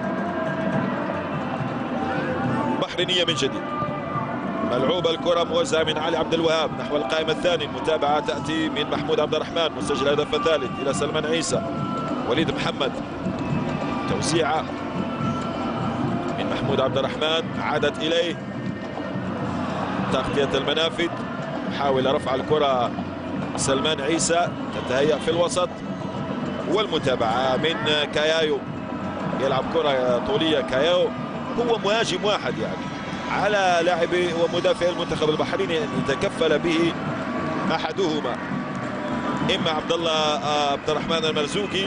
بحرينية من جديد، ملعوبة الكرة موزعة من علي عبد الوهاب نحو القائم الثاني. متابعة تأتي من محمود عبد الرحمن مسجل الهدف الثالث إلى سلمان عيسى. وليد محمد، توزيعة من محمود عبد الرحمن عادت إليه، تغطية المنافذ، حاول رفع الكرة سلمان عيسى، تتهيأ في الوسط، والمتابعة من كايايو، يلعب كرة طولية. كايايو هو مهاجم واحد يعني على لاعبي ومدافع المنتخب البحريني أن يتكفل به أحدهما، إما عبد الرحمن المرزوقي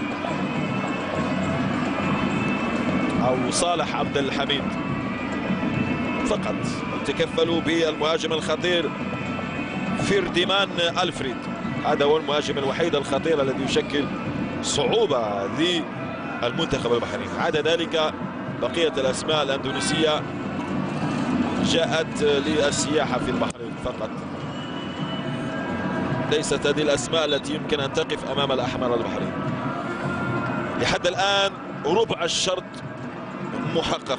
أو صالح عبد الحميد فقط. تكفلوا بالمهاجم الخطير فرديمان ألفريد، هذا هو المهاجم الوحيد الخطير الذي يشكل صعوبة للمنتخب البحريني. عدا ذلك بقية الأسماء الأندونيسية جاءت للسياحة في البحرين فقط، ليست هذه الأسماء التي يمكن أن تقف أمام الأحمر البحرين. لحد الآن ربع الشرط محقق.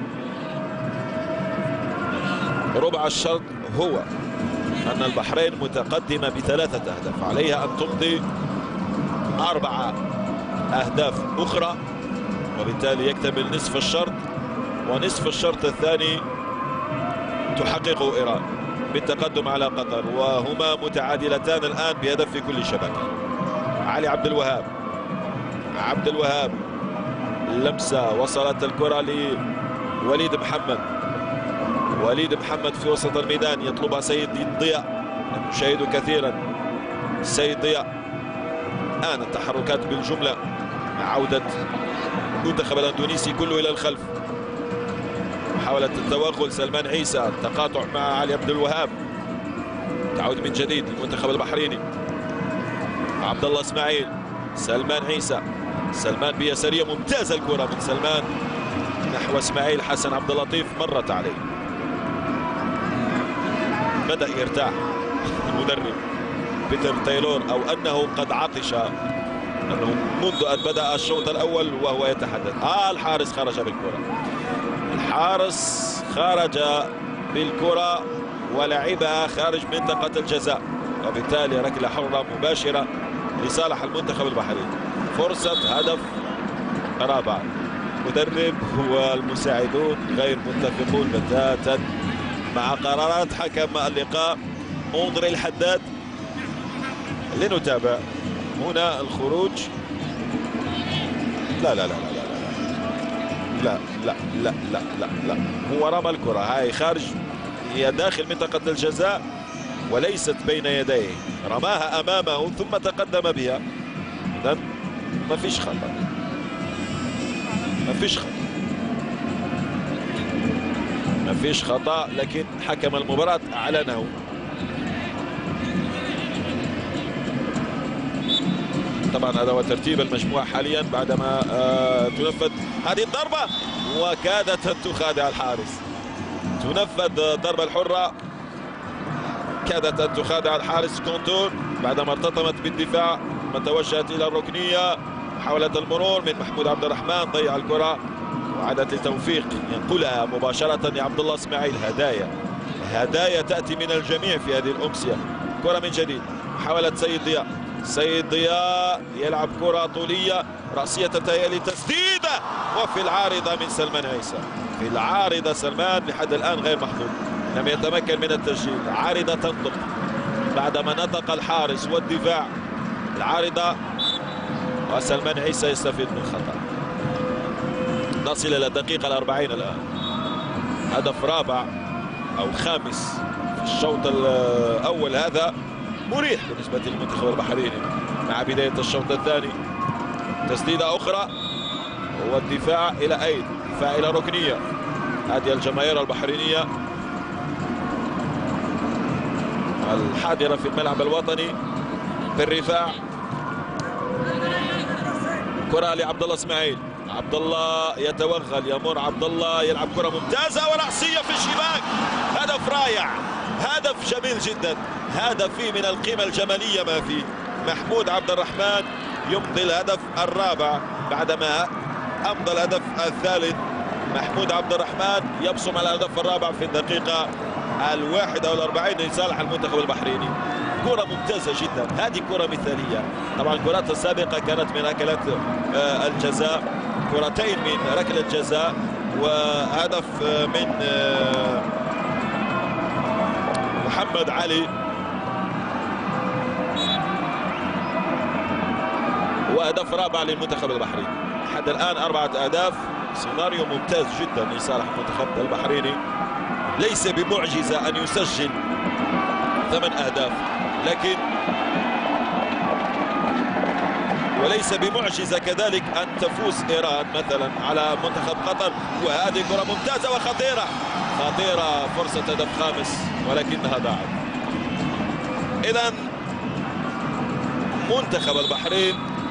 ربع الشرط هو أن البحرين متقدمة ب3 أهداف، عليها أن تمضي 4 أهداف أخرى، وبالتالي يكتمل نصف الشرط. ونصف الشرط الثاني تحققه إيران بالتقدم على قطر، وهما متعادلتان الآن بهدف في كل شبكة. علي عبد الوهاب لمسة، وصلت الكرة لوليد محمد. وليد محمد في وسط الميدان يطلبها سيد ضياء، نشاهد كثيرا سيد ضياء. الآن التحركات بالجملة، عودة المنتخب الأندونيسي كله إلى الخلف. محاولة التوغل سلمان عيسى، التقاطع مع علي عبد الوهاب، تعود من جديد المنتخب البحريني. عبد الله اسماعيل، سلمان عيسى، سلمان بيسارية ممتازة، الكرة من سلمان نحو اسماعيل حسن عبد اللطيف، مرت عليه. بدأ يرتاح المدرب بيتر تايلور، أو أنه قد عطش، أنه منذ أن بدأ الشوط الأول وهو يتحدث. الحارس خرج بالكرة، الحارس خرج بالكرة ولعبها خارج منطقة الجزاء، وبالتالي ركلة حرة مباشرة لصالح المنتخب البحريني. فرصة هدف رابع. المدرب والمساعدون غير متفقون بتاتا مع قرارات حكم اللقاء أندري الحداد. لنتابع هنا الخروج. لا لا لا لا لا لا لا لا لا لا، هو رمى الكرة، هاي خارج، هي داخل منطقة الجزاء وليست بين يديه، رماها أمامه ثم تقدم بها. إذن ما فيش خطأ، ما فيش خطأ، ما فيش خطأ، لكن حكم المباراة أعلنه. طبعا هذا هو ترتيب المجموعة حاليا بعدما تنفذ هذه الضربة، وكادت أن تخادع الحارس. تنفذ الضربة الحرة، كادت أن تخادع الحارس كونتور بعدما ارتطمت بالدفاع وتوجهت إلى الركنية. محاولة المرور من محمود عبد الرحمن، ضيع الكرة وعادت لتوفيق ينقلها مباشرة لعبد الله اسماعيل. هدايا، هدايا تأتي من الجميع في هذه الأمسية. كرة من جديد، محاولة سيد ضياء، سيد ضياء يلعب كرة طولية رأسية تنتهي لتسديدة، وفي العارضة من سلمان عيسى. في العارضة سلمان لحد الآن غير محظوظ، لم يتمكن من التسجيل. عارضة تنطق بعدما نطق الحارس والدفاع، العارضة، وسلمان عيسى يستفيد من الخطأ. نصل إلى الدقيقة 40 الآن. هدف رابع أو خامس في الشوط الأول، هذا مريح بالنسبة للمنتخب البحريني مع بداية الشوط الثاني. تسديدة أخرى والدفاع إلى أين؟ دفاع إلى ركنية. هذه الجماهير البحرينية الحاضرة في الملعب الوطني بالرفاع. كرة لعبد الله اسماعيل، عبد الله يتوغل، يمر عبد الله، يلعب كرة ممتازة ورأسية في الشباك. هدف رائع، هدف جميل جدا، هذا فيه من القيمة الجمالية ما فيه. محمود عبد الرحمن يمضي الهدف الرابع بعدما أمضى الهدف الثالث. محمود عبد الرحمن يبصم على الهدف الرابع في الدقيقة 41 لصالح المنتخب البحريني. كرة ممتازة جدا، هذه كرة مثالية. طبعا الكرات السابقة كانت من ركلات الجزاء، كرتين من ركلة جزاء وهدف من محمد علي، وهدف رابع للمنتخب البحريني. لحد الآن 4 أهداف، سيناريو ممتاز جدا لصالح المنتخب البحريني. ليس بمعجزة أن يسجل 8 أهداف، لكن وليس بمعجزة كذلك أن تفوز إيران مثلا على منتخب قطر. وهذه كرة ممتازة وخطيرة، خطيرة، فرصة هدف خامس ولكنها ضاعت. إذن منتخب البحرين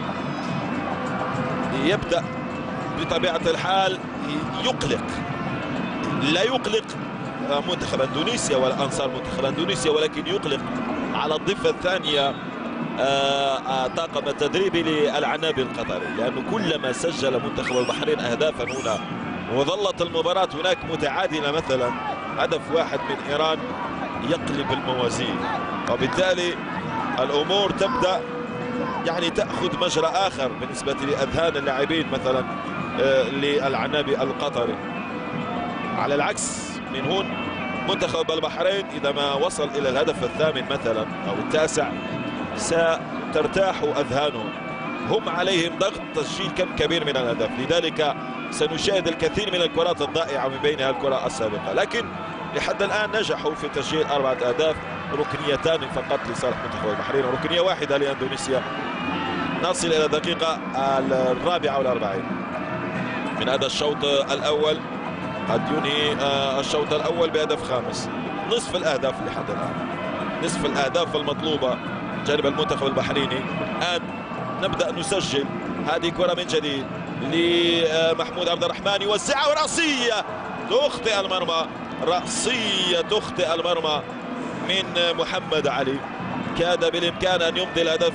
يبدأ بطبيعة الحال يقلق، لا يقلق منتخب اندونيسيا ولا انصار منتخب اندونيسيا، ولكن يقلق على الضفة الثانية طاقم التدريبي للعنابي القطري، لأنه كلما سجل منتخب البحرين أهدافا هنا وظلت المباراة هناك متعادلة، مثلا هدف واحد من إيران يقلب الموازين، وبالتالي الأمور تبدأ يعني تأخذ مجرى آخر بالنسبة لأذهان اللاعبين مثلا للعنابي القطري. على العكس من هون منتخب البحرين إذا ما وصل إلى الهدف الثامن مثلا أو التاسع سترتاح أذهانهم، هم عليهم ضغط تسجيل كم كبير من الأهداف، لذلك سنشاهد الكثير من الكرات الضائعة من بينها الكرة السابقة. لكن لحد الآن نجحوا في تسجيل 4 أهداف، ركنيتان فقط لصالح منتخب البحرين وركنية واحدة لأندونيسيا. نصل إلى الدقيقة 44 من هذا الشوط الأول، قد ينهي الشوط الأول بهدف خامس. نصف الأهداف لحد الآن، نصف الأهداف المطلوبة جانب المنتخب البحريني. الآن نبدأ نسجل هذه كرة من جديد لمحمود عبد الرحمن، يوزعها ورأسية تخطئ المرمى، رأسية تخطئ المرمى من محمد علي. كاد بالإمكان أن يمضي الهدف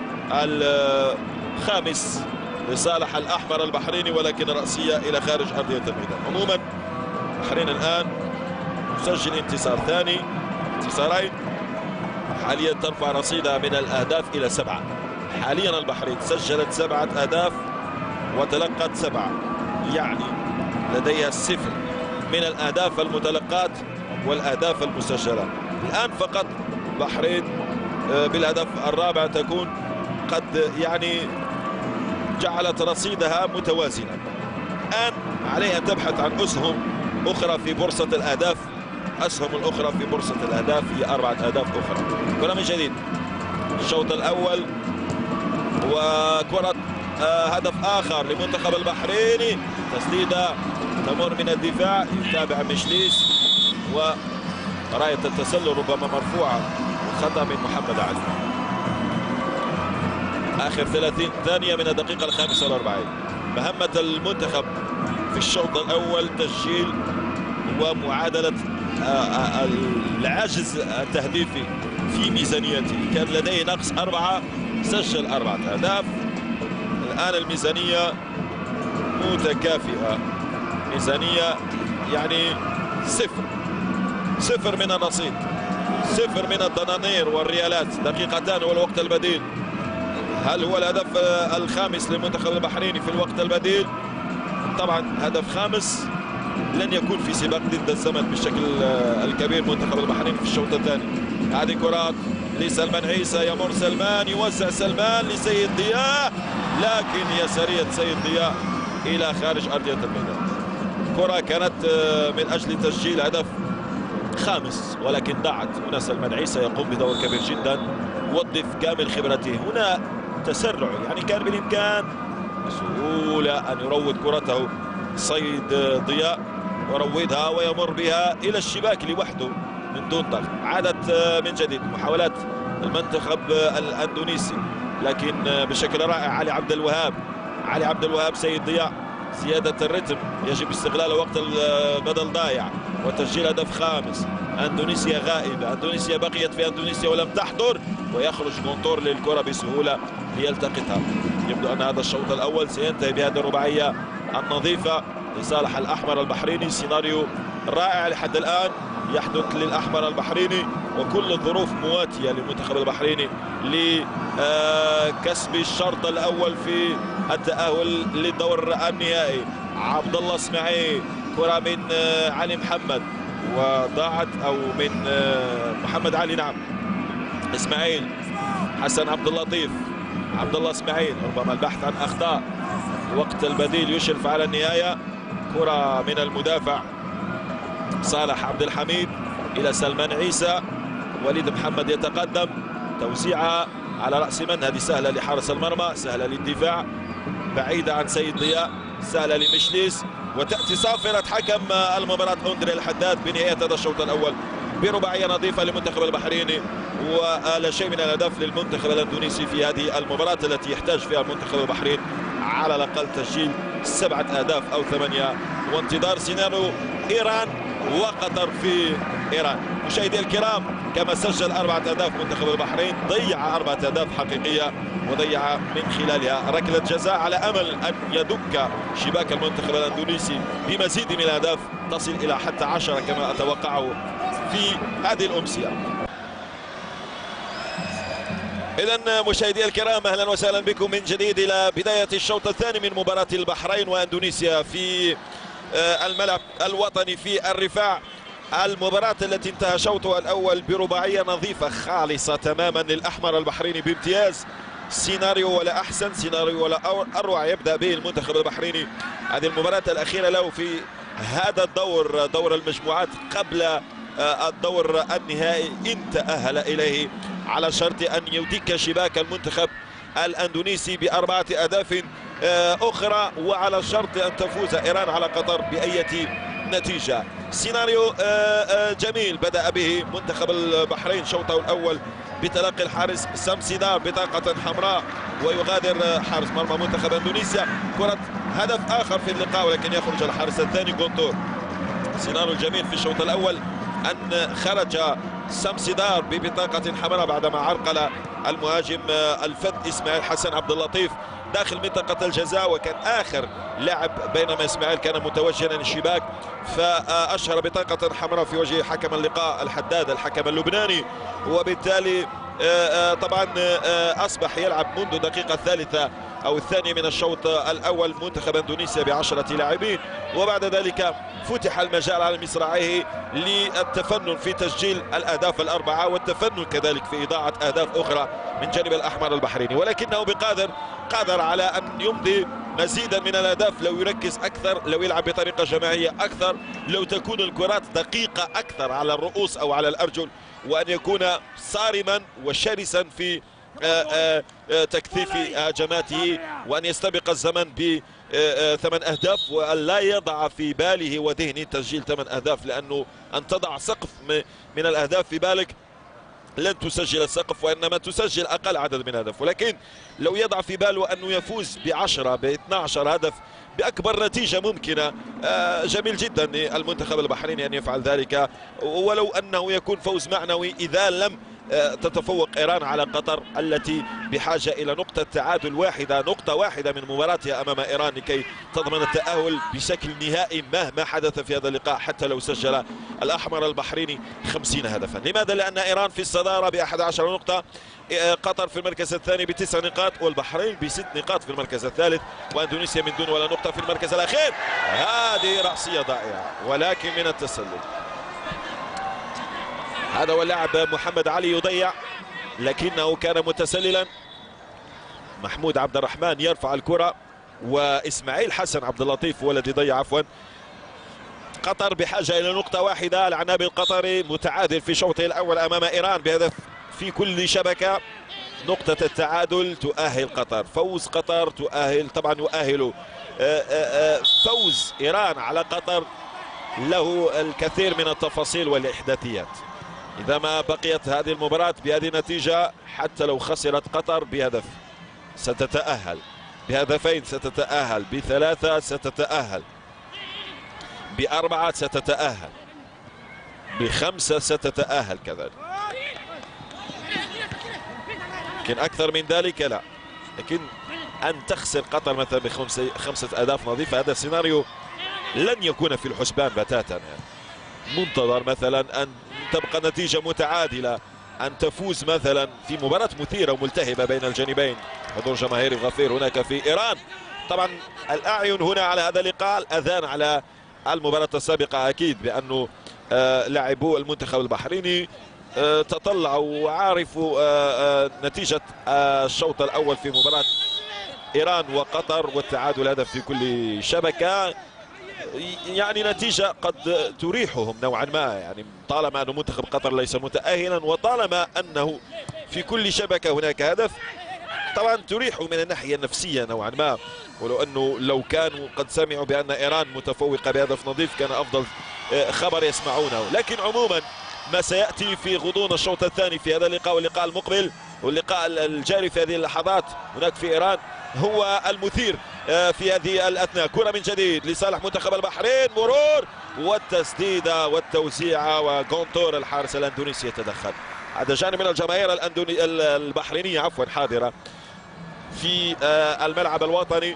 الخامس لصالح الأحمر البحريني، ولكن رأسية إلى خارج أرضية الميدان. عموما البحرين الآن تسجل انتصار ثاني، انتصارين، حاليا ترفع رصيدها من الأهداف إلى 7. حاليا البحرين سجلت 7 أهداف وتلقت 7، يعني لديها 0 من الأهداف المتلقات والأهداف المسجلة. الآن فقط البحرين بالهدف الرابع تكون قد يعني جعلت رصيدها متوازنا. الآن عليها أن تبحث عن أسهم أخرى في بورصة الأهداف. أسهم الأخرى في بورصة الأهداف هي 4 أهداف أخرى. كرة من جديد الشوط الأول، وكرة هدف آخر لمنتخب البحريني، تسديدة تمر من الدفاع، يتابع مشليس وراية التسلل ربما مرفوعة، خطأ من محمد علي. آخر 30 ثانية من الدقيقة 45. مهمة المنتخب في الشوط الأول تسجيل ومعادلة العجز التهديفي في ميزانيته. كان لديه نقص 4، سجل 4 أهداف. الآن الميزانية متكافئة، ميزانية يعني 0 من الرصيد، 0 من الدنانير والريالات. دقيقتان والوقت البديل. هل هو الهدف الخامس للمنتخب البحريني في الوقت البديل؟ طبعا هدف خامس لن يكون في سباق ضد الزمن بالشكل الكبير منتخب البحرين في الشوط الثاني. هذه كرات لسلمان عيسى، يمر سلمان، يوزع سلمان لسيد ضياء، لكن يسارية سيد ضياء إلى خارج أرضية الميدان. كرة كانت من أجل تسجيل هدف خامس ولكن ضاعت. هنا سلمان عيسى يقوم بدور كبير جدا، وظف كامل خبرته. هنا تسرع، يعني كان بالإمكان بسهولة أن يروض كرته صيد ضياء، وروضها ويمر بها إلى الشباك لوحده من دون ضغط. عادت من جديد محاولات المنتخب الأندونيسي، لكن بشكل رائع علي عبد الوهاب. علي عبد الوهاب سيد ضياء، زيادة الرتم يجب استغلال وقت البدل ضايع وتسجيل هدف خامس. اندونيسيا غائبة، اندونيسيا بقيت في اندونيسيا ولم تحضر، ويخرج كونتور للكرة بسهولة ليلتقطها. يبدو ان هذا الشوط الاول سينتهي بهذه الرباعية النظيفة لصالح الاحمر البحريني. سيناريو رائع لحد الان يحدث للاحمر البحريني، وكل الظروف مواتية للمنتخب البحريني لكسب الشرط الاول في التأهل للدور النهائي. عبد الله اسماعيل، كرة من علي محمد وضاعت، او من محمد علي، نعم اسماعيل، حسن عبد اللطيف، عبد الله اسماعيل، ربما البحث عن اخطاء. وقت البديل يشرف على النهاية. كرة من المدافع صالح عبد الحميد الى سلمان عيسى، وليد محمد يتقدم، توزيعها على رأس من، هذه سهلة لحارس المرمى، سهلة للدفاع، بعيدة عن سيد ضياء، سهلة لمشليس، وتأتي صافرة حكم المباراة أندري الحداد بنهاية هذا الشوط الأول برباعية نظيفة للمنتخب البحريني، ولا شيء من الأهداف للمنتخب الأندونيسي في هذه المباراة التي يحتاج فيها المنتخب البحرين على الأقل تسجيل 7 أهداف أو 8، وانتظار سيناريو إيران وقطر في إيران. مشاهدي الكرام، كما سجل 4 أهداف منتخب البحرين، ضيع 4 أهداف حقيقية، وضيع من خلالها ركلة جزاء، على أمل أن يدك شباك المنتخب الأندونيسي بمزيد من الأهداف تصل إلى حتى 10 كما أتوقعه في هذه الأمسية. إذا مشاهدي الكرام، أهلا وسهلا بكم من جديد إلى بداية الشوط الثاني من مباراة البحرين وأندونيسيا في الملعب الوطني في الرفاع. المباراة التي انتهى شوطها الأول برباعية نظيفة خالصة تماما للأحمر البحريني بامتياز. سيناريو ولا أحسن، سيناريو ولا أروع يبدأ به المنتخب البحريني. هذه المباراة الأخيرة له في هذا الدور، دور المجموعات قبل الدور النهائي، إن تأهل إليه، على شرط أن يدك شباك المنتخب الأندونيسي ب4 أهداف أخرى، وعلى شرط أن تفوز إيران على قطر بأية النتيجة. سيناريو جميل بدأ به منتخب البحرين شوطه الأول بتلقي الحارس سمسيدار بطاقة حمراء، ويغادر حارس مرمى منتخب اندونيسيا كرة هدف آخر في اللقاء، ولكن يخرج الحارس الثاني غونتور. سيناريو الجميل في الشوط الأول أن خرج سمسيدار ببطاقة حمراء بعدما عرقل المهاجم الفذ إسماعيل حسن عبد اللطيف داخل منطقة الجزاء، وكان آخر لاعب بينما إسماعيل كان متوجها للشباك، فأشهر بطاقة حمراء في وجه حكم اللقاء الحداد الحكم اللبناني، وبالتالي طبعا أصبح يلعب منذ الدقيقة الثالثة أو الثانية من الشوط الأول منتخب اندونيسيا ب10 لاعبين، وبعد ذلك فتح المجال على مصراعيه للتفنن في تسجيل الأهداف الأربعة والتفنن كذلك في إضاعة أهداف أخرى من جانب الأحمر البحريني، ولكنه قادر على أن يمضي مزيدا من الأهداف لو يركز أكثر، لو يلعب بطريقة جماعية أكثر، لو تكون الكرات دقيقة أكثر على الرؤوس أو على الأرجل، وأن يكون صارما وشرسا في تكثيف هجماته، وأن يستبق الزمن ب8 أهداف، وأن لا يضع في باله وذهنه تسجيل 8 أهداف، لأنه أن تضع سقف من الأهداف في بالك لن تسجل السقف، وإنما تسجل أقل عدد من الأهداف. ولكن لو يضع في باله أنه يفوز ب10 ب12 هدف بأكبر نتيجة ممكنة، جميل جدا للمنتخب البحريني أن يفعل ذلك، ولو أنه يكون فوز معنوي إذا لم تتفوق إيران على قطر التي بحاجة إلى نقطة تعادل واحدة، نقطة واحدة من مباراتها أمام إيران لكي تضمن التأهل بشكل نهائي مهما حدث في هذا اللقاء، حتى لو سجل الأحمر البحريني 50 هدفا. لماذا؟ لأن إيران في الصدارة ب11 نقطة، قطر في المركز الثاني ب9 نقاط، والبحرين ب6 نقاط في المركز الثالث، واندونيسيا من دون ولا نقطة في المركز الأخير. هذه رأسية ضائعة ولكن من التسلل. هذا هو اللاعب محمد علي يضيع لكنه كان متسللا. محمود عبد الرحمن يرفع الكرة وإسماعيل حسن عبد اللطيف هو الذي ضيع عفوا. قطر بحاجة إلى نقطة واحدة. العنابي القطري متعادل في شوطه الأول أمام إيران بهدف في كل شبكة. نقطة التعادل تؤهل قطر، فوز قطر تؤهل، طبعا يؤهل فوز إيران على قطر له الكثير من التفاصيل والإحداثيات. إذا ما بقيت هذه المباراة بهذه النتيجة، حتى لو خسرت قطر بهدف ستتأهل، بهدفين ستتأهل، ب3 ستتأهل، ب4 ستتأهل، ب5 ستتأهل كذلك. لكن أكثر من ذلك لا. لكن أن تخسر قطر مثلا ب5 أهداف نظيفة، هذا السيناريو لن يكون في الحسبان بتاتا. يعني منتظر مثلا أن تبقى نتيجة متعادلة، أن تفوز مثلا في مباراة مثيرة وملتهبة بين الجانبين، حضور جماهيري غفير هناك في إيران. طبعا الأعين هنا على هذا اللقاء، الأذان على المباراة السابقة أكيد بأنه لاعبو المنتخب البحريني تطلعوا وعارفوا نتيجة الشوط الأول في مباراة إيران وقطر والتعادل هدف في كل شبكة. يعني نتيجة قد تريحهم نوعا ما، يعني طالما أن منتخب قطر ليس متأهلا وطالما أنه في كل شبكة هناك هدف، طبعا تريحه من الناحية النفسية نوعا ما. ولو أنه لو كانوا قد سمعوا بأن إيران متفوقة بهدف نظيف كان أفضل خبر يسمعونه. لكن عموما ما سيأتي في غضون الشوط الثاني في هذا اللقاء واللقاء المقبل واللقاء الجاري في هذه اللحظات هناك في إيران هو المثير في هذه الأثناء. كرة من جديد لصالح منتخب البحرين، مرور والتسديدة والتوزيعة، وغونتور الحارس الاندونيسي يتدخل. هذا جانب من الجماهير البحرينية عفوا حاضرة في الملعب الوطني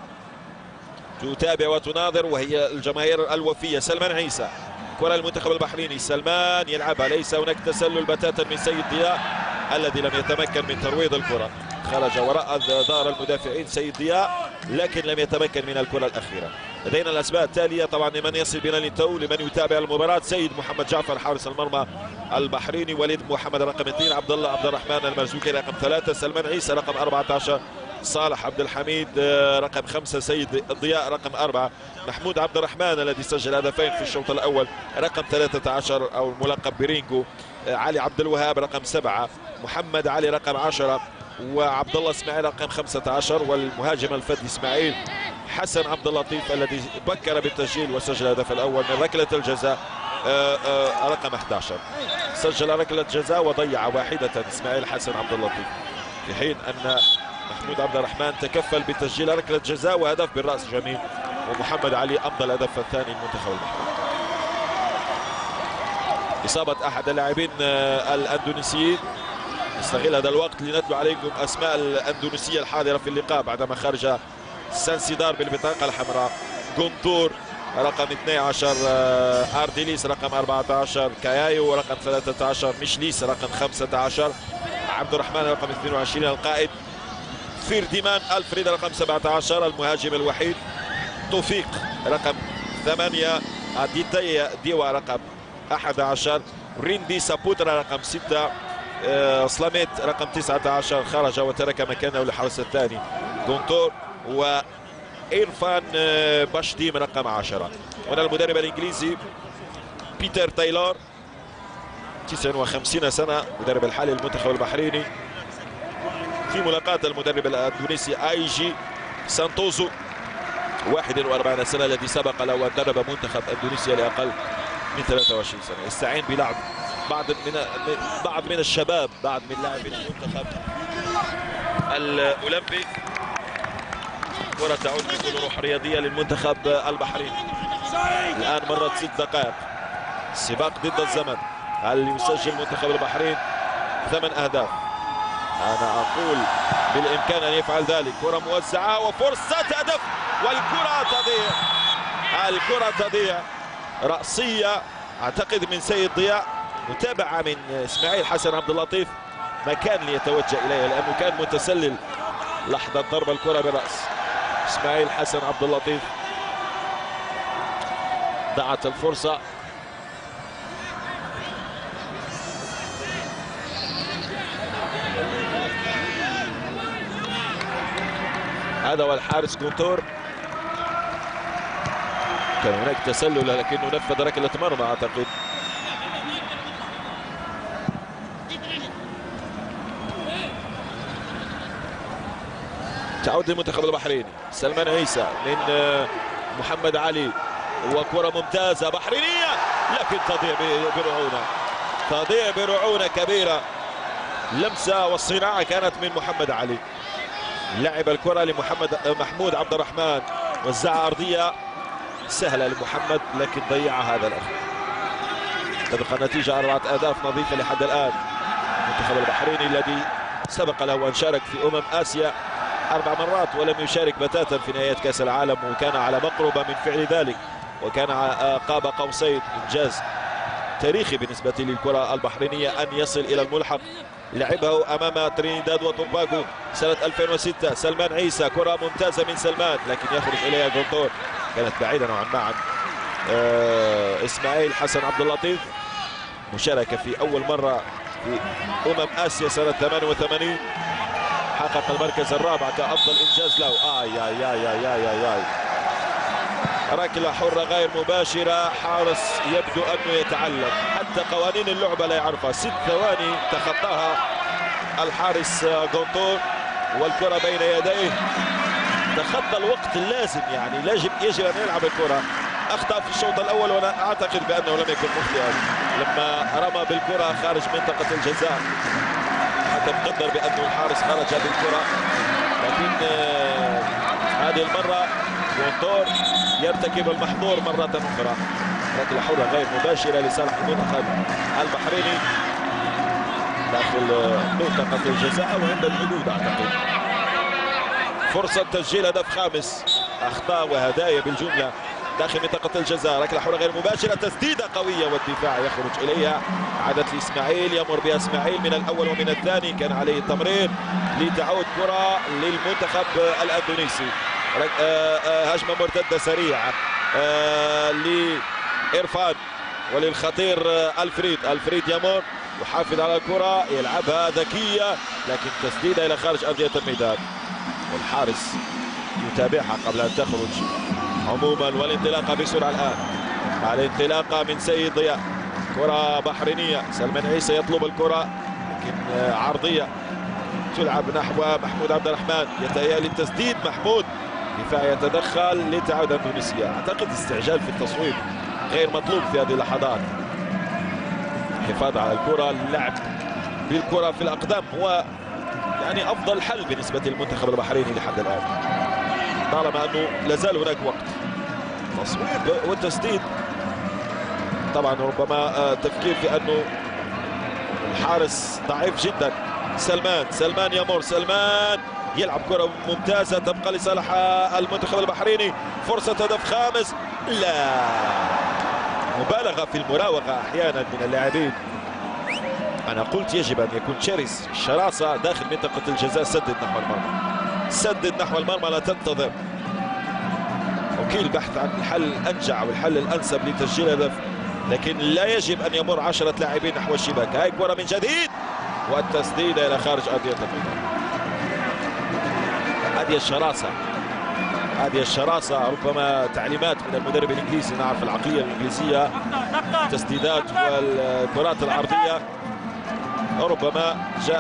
تتابع وتناظر، وهي الجماهير الوفية. سلمان عيسى، كرة المنتخب البحريني، سلمان يلعبها، ليس هناك تسلل بتاتا من سيد ضياء الذي لم يتمكن من ترويض الكرة، خرج وراء دار المدافعين سيد ضياء لكن لم يتمكن من الكرة الأخيرة. لدينا الأسماء التالية طبعا لمن يصل بنا للتو، لمن يتابع المباراة: سيد محمد جعفر حارس المرمى البحريني، وليد محمد رقم 2، عبد الله عبد الرحمن المرزوقي رقم 3، سلمان عيسى رقم 14، صالح عبد الحميد رقم 5، سيد ضياء رقم 4، محمود عبد الرحمن الذي سجل هدفين في الشوط الأول رقم 13 أو الملقب برينجو، علي عبد الوهاب رقم 7، محمد علي رقم 10، وعبد الله اسماعيل رقم 15، والمهاجم الفذ اسماعيل حسن عبد اللطيف الذي بكر بالتسجيل وسجل الهدف الاول من ركله الجزاء رقم 11. سجل ركله جزاء وضيع واحده اسماعيل حسن عبد اللطيف، في حين ان محمود عبد الرحمن تكفل بتسجيل ركله جزاء وهدف بالراس جميل، ومحمد علي امضى الهدف الثاني المنتخب البحريني. اصابه احد اللاعبين الاندونيسيين. نستغل هذا الوقت لنتلو عليكم اسماء الاندونيسيه الحاضره في اللقاء بعدما خرج سانسيدار بالبطاقه الحمراء. غونتور رقم 12، ارديليس رقم 14، كايايو رقم 13، مشليس رقم 15، عبد الرحمن رقم 22 القائد، فيرديمان الفريد رقم 17 المهاجم الوحيد، توفيق رقم 8، ديتاي ديوا رقم 11، ريندي سابوترا رقم 6، سلاميت رقم 19 خرج وترك مكانه للحارس الثاني غونتور، وإيرفان باشديم رقم 10. هنا المدرب الانجليزي بيتر تايلور 59 سنه، مدرب الحالي للمنتخب البحريني. في ملاقاة المدرب الاندونيسي اي جي سانتوزو 41 سنه، الذي سبق له ان درب منتخب اندونيسيا لاقل من 23 سنه. يستعين بلعب بعض من الشباب، بعض من لاعبين المنتخب الاولمبي. كرة تعود بكل روح رياضيه للمنتخب البحريني. الان مرت 6 دقائق، السباق ضد الزمن. هل يسجل منتخب البحرين 8 اهداف؟ انا اقول بالامكان ان يفعل ذلك. كرة موزعه وفرصة هدف، والكرة تضيع. الكرة تضيع، رأسية اعتقد من سيد ضياء، متابعة من اسماعيل حسن عبد اللطيف، مكان ليتوجه اليه لانه كان متسلل لحظة ضرب الكرة بالرأس. اسماعيل حسن عبد اللطيف ضاعت الفرصة. هذا هو الحارس غونتور. كان هناك تسلل لكنه نفذ ركلة مرمى اعتقد. تعود للمنتخب البحريني. سلمان عيسى من محمد علي، وكرة ممتازة بحرينية لكن تضيع برعونة، تضيع برعونة كبيرة. لمسة والصناعة كانت من محمد علي. لعب الكرة محمود عبد الرحمن، وزعها أرضية سهلة لمحمد لكن ضيعها هذا الأخ. تبقى النتيجة 4 أهداف نظيفة لحد الآن. المنتخب البحريني الذي سبق له أن شارك في آسيا 4 مرات ولم يشارك بتاتا في نهاية كأس العالم، وكان على مقربة من فعل ذلك، وكان قاب قوسين إنجاز تاريخي بالنسبة للكرة البحرينية أن يصل إلى الملحق. لعبه أمام ترينيداد وتوباغو سنة 2006. سلمان عيسى، كرة ممتازة من سلمان لكن يخرج إليها غونتور، كانت بعيدة نوعا ما عن إسماعيل حسن عبد اللطيف. مشاركة في أول مرة في آسيا سنة 88، حقق المركز الرابع كأفضل إنجاز له. آي آي آي آي آي آي آي. ركلة حرة غير مباشرة، حارس يبدو أنه يتعلم، حتى قوانين اللعبة لا يعرفها. 6 ثواني تخطاها الحارس غونتور والكرة بين يديه، تخطى الوقت اللازم، يعني يجب أن يلعب الكرة. أخطأ في الشوط الأول وأنا أعتقد بأنه لم يكن مخطئا لما رمى بالكرة خارج منطقة الجزاء، حتى نقدر بأنه الحارس خرج بالكرة، لكن هذه المرة غونتور يرتكب المحظور مرة أخرى. ركلة حرة غير مباشرة لصالح المنتخب البحريني داخل منطقة الجزاء وعند الحدود أعتقد. فرصة تسجيل هدف خامس. أخطاء وهدايا بالجملة داخل منطقة الجزاء. ركلة حرة غير مباشرة، تسديدة قوية والدفاع يخرج إليها. عادت لإسماعيل، يمر بها إسماعيل من الأول ومن الثاني، كان عليه التمرير لتعود كرة للمنتخب الأندونيسي. هجمة مرتدة سريعة لإيرفان وللخطير الفريد يمر يحافظ على الكرة، يلعبها ذكية لكن تسديدة إلى خارج أرضية الميدان، والحارس يتابعها قبل أن تخرج عموما. والانطلاقة بسرعة الآن مع الانطلاقة من سيد ضياء. كرة بحرينية، سلمان عيسى يطلب الكرة لكن عرضية تلعب نحو محمود عبد الرحمن، يتهيأ للتسديد محمود دفاع يتدخل لتعود اندونيسيا. اعتقد استعجال في التصويب غير مطلوب في هذه اللحظات. حفاظ على الكرة، اللعب بالكرة في الأقدام هو يعني أفضل حل بالنسبة للمنتخب البحريني لحد الآن، طالما أنه لازال هناك وقت. تصويب والتسديد طبعا ربما تفكير في أنه الحارس ضعيف جدا. سلمان يمر، سلمان يلعب كرة ممتازة تبقى لصالح المنتخب البحريني. فرصة هدف خامس، لا، مبالغة في المراوغة أحيانا من اللاعبين. أنا قلت يجب أن يكون شرس، شراسة داخل منطقة الجزاء. سدد نحو المرمى، سدد نحو المرمى، لا تنتظر. وكيل البحث عن الحل الأنجع والحل الأنسب لتسجيل هدف، لكن لا يجب أن يمر 10 لاعبين نحو الشباك. هاي كرة من جديد والتسديدة إلى خارج أرضية الميدان. هذه الشراسة ربما تعليمات من المدرب الإنجليزي. نعرف العقلية الإنجليزية، التسديدات والكرات العرضية. ربما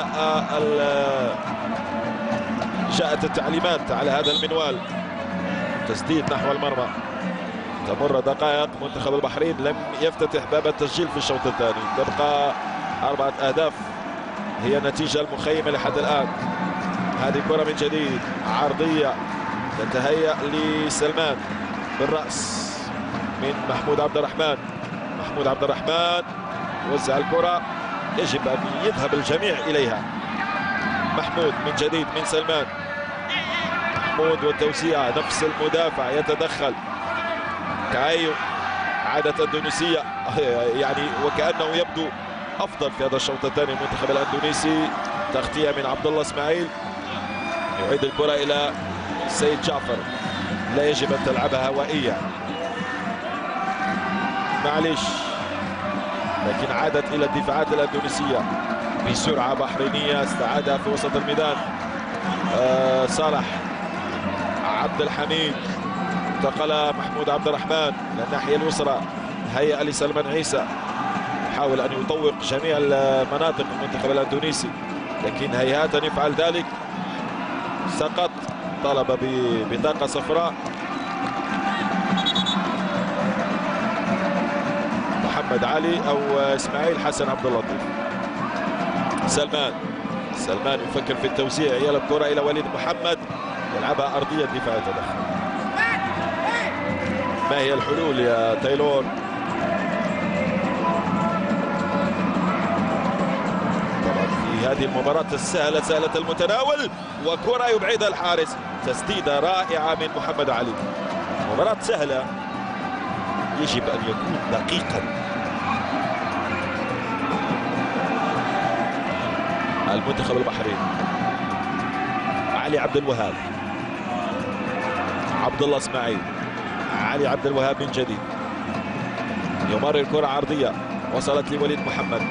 جاءت التعليمات على هذا المنوال. تسديد نحو المرمى. تمر دقائق، منتخب البحرين لم يفتتح باب التسجيل في الشوط الثاني. تبقى 4 أهداف هي النتيجة المخيمة لحد الآن. هذه كرة من جديد عرضية تتهيأ لسلمان بالرأس من محمود عبد الرحمن وزع الكرة، يجب أن يذهب الجميع إليها. محمود من جديد من سلمان، محمود والتوسيع، نفس المدافع يتدخل. كايو، عادة اندونيسية يعني وكأنه يبدو أفضل في هذا الشوط الثاني المنتخب الأندونيسي. تغطية من عبد الله اسماعيل، يعيد الكرة إلى سيد جعفر. لا يجب أن تلعبها هوائية، معليش، لكن عادت إلى الدفاعات الأندونيسية بسرعة بحرينية. استعادها في وسط الميدان صالح عبد الحميد، انتقل محمود عبد الرحمن للناحية اليسرى. هيئة لسلمان عيسى، يحاول أن يطوق جميع المناطق المنتخب الأندونيسي، لكن هيهات أن يفعل ذلك. سقط، طالب ببطاقة صفراء. محمد علي أو إسماعيل حسن عبد اللطيف. سلمان يفكر في التوزيع، يلعب كرة إلى وليد محمد، يلعبها أرضية، دفاع يتدخل. ما هي الحلول يا تايلور؟ طبعا في هذه المباراة السهلة سهلة المتناول، وكرة يبعدها الحارس. تسديدة رائعة من محمد علي. مباراة سهلة، يجب أن يكون دقيقا. المنتخب البحريني، علي عبد الوهاب، عبد الله اسماعيل، علي عبد الوهاب من جديد، يمرر الكرة عرضية، وصلت لوليد محمد.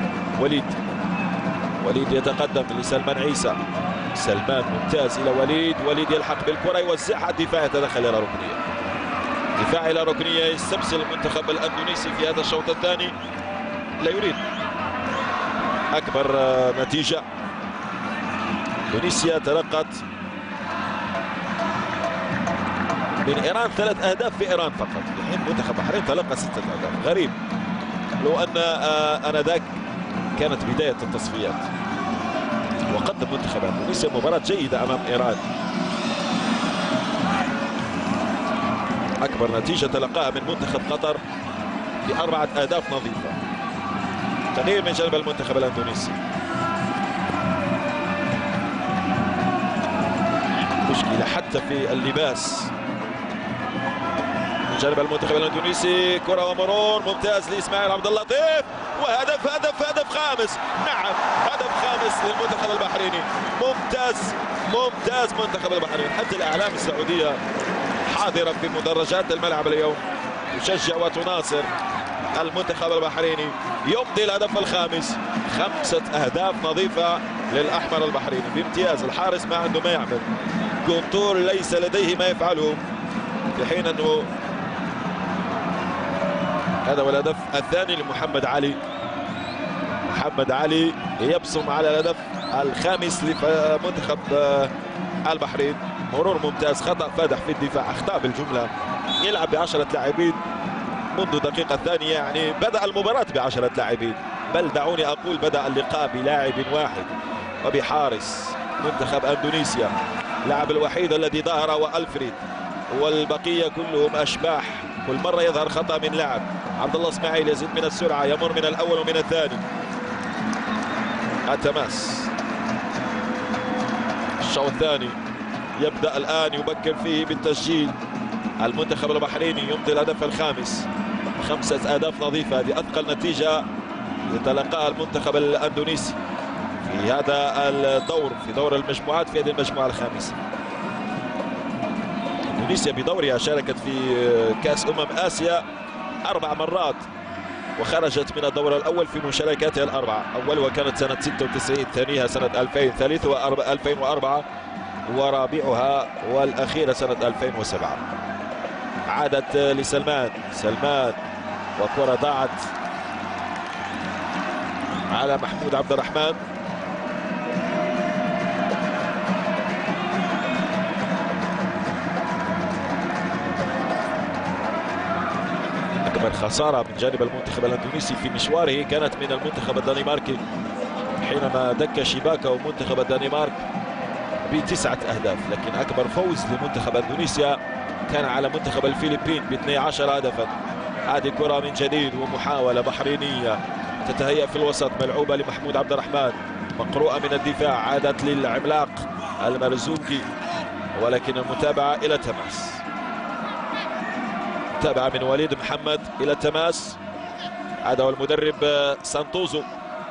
وليد يتقدم لسلمان عيسى. سلمان ممتاز إلى وليد يلحق بالكرة، يوزعها. الدفاع يتدخل إلى ركنية، دفاع إلى ركنية. يستبسل المنتخب الأندونيسي في هذا الشوط الثاني، لا يريد أكبر نتيجة. اندونيسيا تلقت من إيران 3 أهداف في إيران فقط، في حين منتخب البحرين تلقى 6 أهداف. غريب، لو أن آنذاك كانت بداية التصفيات وقدم منتخب اندونيسيا مباراة جيدة أمام إيران. أكبر نتيجة تلقاها من منتخب قطر ب4 أهداف نظيفة. تغيير من جانب المنتخب الاندونيسي. مشكلة حتى في اللباس من جانب المنتخب الاندونيسي. كرة ومرور ممتاز لإسماعيل عبد اللطيف، وهدف خامس. نعم، هدف خامس للمنتخب البحريني. ممتاز منتخب البحرين. حتى الأعلام السعودية حاضرة في مدرجات الملعب اليوم، تشجع وتناصر المنتخب البحريني. يمضي الهدف الخامس، 5 أهداف نظيفة للأحمر البحريني بامتياز. الحارس ما عنده ما يعمل، كونتور ليس لديه ما يفعله، في حين أنه هذا هو الهدف الثاني لمحمد علي. محمد علي يبصم على الهدف الخامس لمنتخب البحرين. مرور ممتاز، خطأ فادح في الدفاع، أخطاء بالجملة. يلعب ب10 لاعبين منذ دقيقة ثانية، يعني بدأ المباراة ب10 لاعبين، بل دعوني أقول بدأ اللقاء بلاعب واحد وبحارس منتخب أندونيسيا، اللاعب الوحيد الذي ظهر هو ألفريد، والبقية كلهم أشباح. كل مرة يظهر خطأ من لاعب. عبد الله اسماعيل يزيد من السرعة، يمر من الأول ومن الثاني. التماس، الشوط الثاني يبدأ الآن، يبكر فيه بالتسجيل المنتخب البحريني، يمضي الهدف الخامس. 5 أهداف نظيفة، هذه أثقل نتيجة يتلقاها المنتخب الأندونيسي في هذا الدور، في دور المجموعات، في هذه المجموعة الخامسة. اندونيسيا بدورها شاركت في كأس آسيا 4 مرات، وخرجت من الدور الأول في مشاركاتها الأربعة. أولها كانت سنة 96، ثانيها سنة 2000، ثالثها 2004، ورابعها والأخيرة سنة 2007. عادت لسلمان، سلمان وكرة ضاعت على محمود عبد الرحمن. أكبر خسارة من جانب المنتخب الأندونيسي في مشواره كانت من المنتخب الدنماركي، حينما دك شباكه منتخب الدنمارك ب9 أهداف. لكن أكبر فوز لمنتخب أندونيسيا كان على منتخب الفلبين ب12 هدفا. هذه كرة من جديد ومحاولة بحرينية تتهيأ في الوسط، ملعوبة لمحمود عبد الرحمن، مقروءة من الدفاع، عادت للعملاق المرزوقي، ولكن المتابعة إلى تماس. متابعة من وليد محمد إلى تماس. هذا هو المدرب سانتوزو.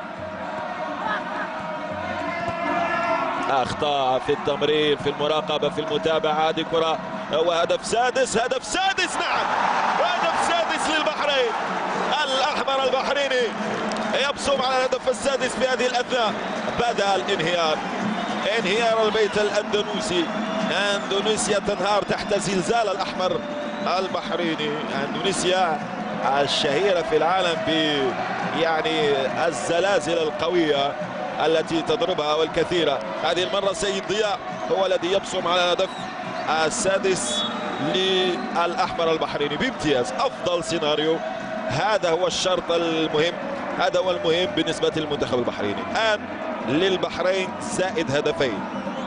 أخطاء في التمرير، في المراقبة، في المتابعة. هذه كرة وهدف سادس، هدف سادس، نعم، هدف سادس للبحرين. الأحمر البحريني يبصم على الهدف السادس في هذه الأثناء. بدأ الانهيار، انهيار البيت الأندونيسي. أندونيسيا تنهار تحت زلزال الأحمر البحريني. أندونيسيا الشهيرة في العالم ب يعني الزلازل القوية التي تضربها والكثيرة. هذه المرة سيد ضياء هو الذي يبصم على الهدف السادس للأحمر البحريني بامتياز. أفضل سيناريو، هذا هو الشرط المهم، هذا هو المهم بالنسبة للمنتخب البحريني. الآن للبحرين زائد هدفين،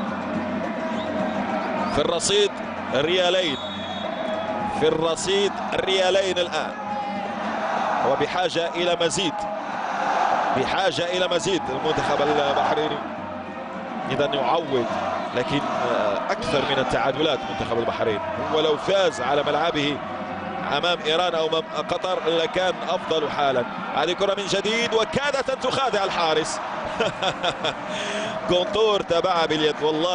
في الرصيد ريالين، في الرصيد ريالين الآن، وبحاجة إلى مزيد، بحاجة إلى مزيد المنتخب البحريني. إذا يعوض، لكن أكثر من التعادلات منتخب البحرين. ولو فاز على ملعبه أمام إيران أو أمام قطر لكان أفضل حالا. هذه كرة من جديد وكادت أن تخادع الحارس. كونتور تابعها باليد. والله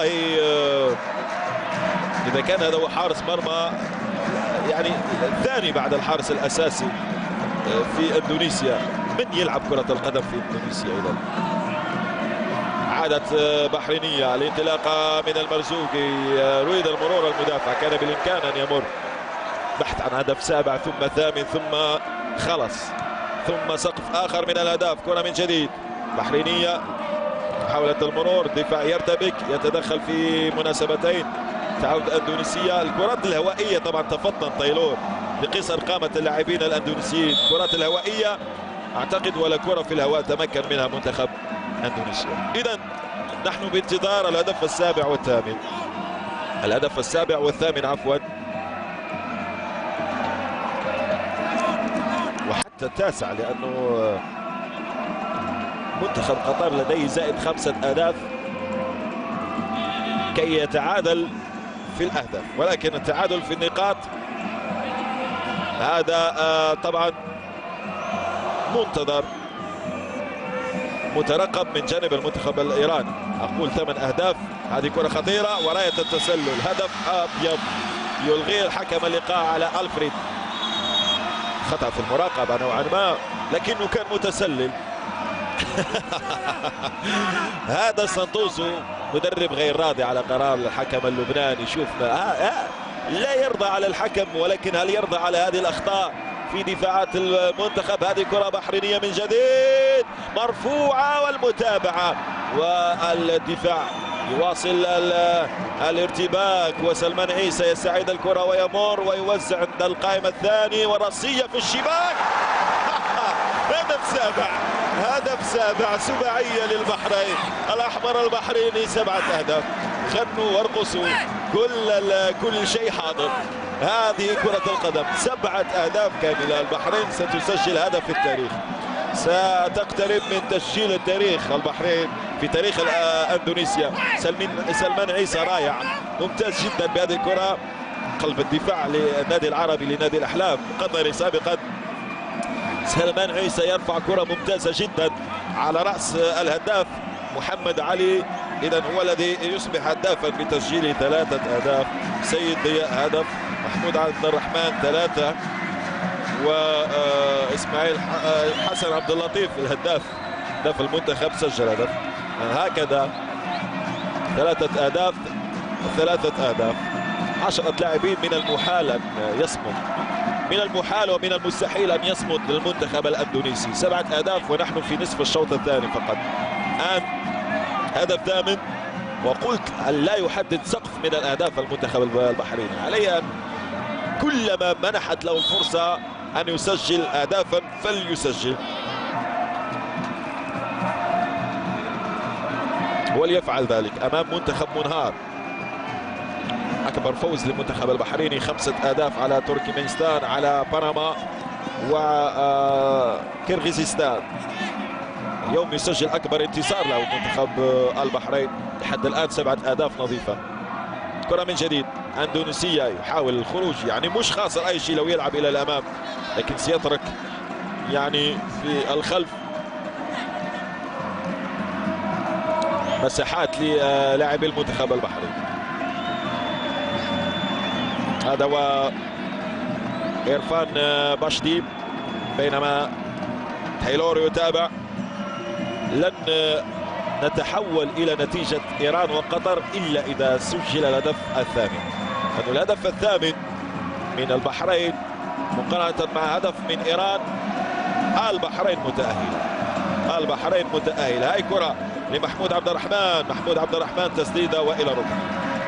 إذا كان هذا هو حارس مرمى يعني الثاني بعد الحارس الأساسي في إندونيسيا، من يلعب كرة القدم في إندونيسيا إذا. عادت بحرينية، الانطلاقة من المرزوقي، يريد المرور المدافع، كان بالإمكان أن يمر. بحث عن هدف سابع ثم ثامن ثم خلص، ثم سقف آخر من الأهداف. كرة من جديد بحرينية، محاولة المرور، الدفاع يرتبك، يتدخل في مناسبتين، تعود أندونيسية. الكرات الهوائية طبعا تفطن طيلور بقصر قامة اللاعبين الأندونيسيين. الكرات الهوائية أعتقد ولا كرة في الهواء تمكن منها منتخب أندونيسيا. إذا نحن بانتظار الهدف السابع والثامن، الهدف السابع والثامن عفوا، وحتى التاسع، لأنه منتخب قطر لديه زائد 5 أهداف كي يتعادل في الأهداف، ولكن التعادل في النقاط هذا طبعا منتظر مترقب من جانب المنتخب الإيراني. أقول 8 أهداف. هذه كرة خطيرة وراية التسلل، هدف أبيض يلغي الحكم اللقاء على ألفريد. خطأ في المراقبة نوعا ما، لكنه كان متسلل. هذا سانتوسو مدرب غير راضي على قرار الحكم اللبناني. شوف لا يرضى على الحكم، ولكن هل يرضى على هذه الأخطاء في دفاعات المنتخب؟ هذه كرة بحرينية من جديد مرفوعة، والمتابعة والدفاع يواصل الارتباك، وسلمان عيسى يستعيد الكرة ويمر ويوزع عند القائم الثاني، وراسية في الشباك. هدف سابع سباعية للبحرين. الأحمر البحريني 7 أهداف. غنوا وارقصوا، كل شيء حاضر. هذه كرة القدم. 7 أهداف كاملة. البحرين ستسجل هدف في التاريخ، ستقترب من تسجيل التاريخ. البحرين في تاريخ اندونيسيا. سلمان عيسى رائع، ممتاز جدا بهذه الكرة. قلب الدفاع للنادي العربي لنادي الأحلام قطري سابقا. سلمان عيسى يرفع كرة ممتازة جدا على رأس الهداف محمد علي. إذا هو الذي يصبح هدافا بتسجيل 3 أهداف. سيد ضياء هدف، محمود عبد الرحمن 3، وإسماعيل حسن عبد اللطيف الهداف المنتخب سجل هدف. هكذا 3 أهداف 3 أهداف. 10 لاعبين. من المحال أن يصمد، من المحال ومن المستحيل أن يصمد للمنتخب الأندونيسي. 7 أهداف ونحن في نصف الشوط الثاني فقط. الآن هدف ثامن، وقلت لا يحدد سقف من الأهداف المنتخب البحريني. عليه أن كلما منحت له الفرصة أن يسجل أهدافا فليسجل، وليفعل ذلك أمام منتخب منهار. أكبر فوز للمنتخب البحريني، 5 أهداف على تركمانستان، على بنما وكيرغيزستان. اليوم يسجل أكبر انتصار له منتخب البحرين لحد الآن، 7 أهداف نظيفة. كرة من جديد أندونيسية يحاول الخروج، يعني مش خاسر أي شيء لو يلعب إلى الأمام، لكن سيترك يعني في الخلف مساحات للاعبي المنتخب البحريني. هذا هو إيرفان باشدي، بينما تايلور يتابع. لن نتحول إلى نتيجة إيران وقطر إلا إذا سجل الهدف الثامن، لأن الهدف الثامن من البحرين مقارنة مع هدف من إيران، البحرين متأهلة. هاي كرة لمحمود عبد الرحمن، تسديدة وإلى ركن.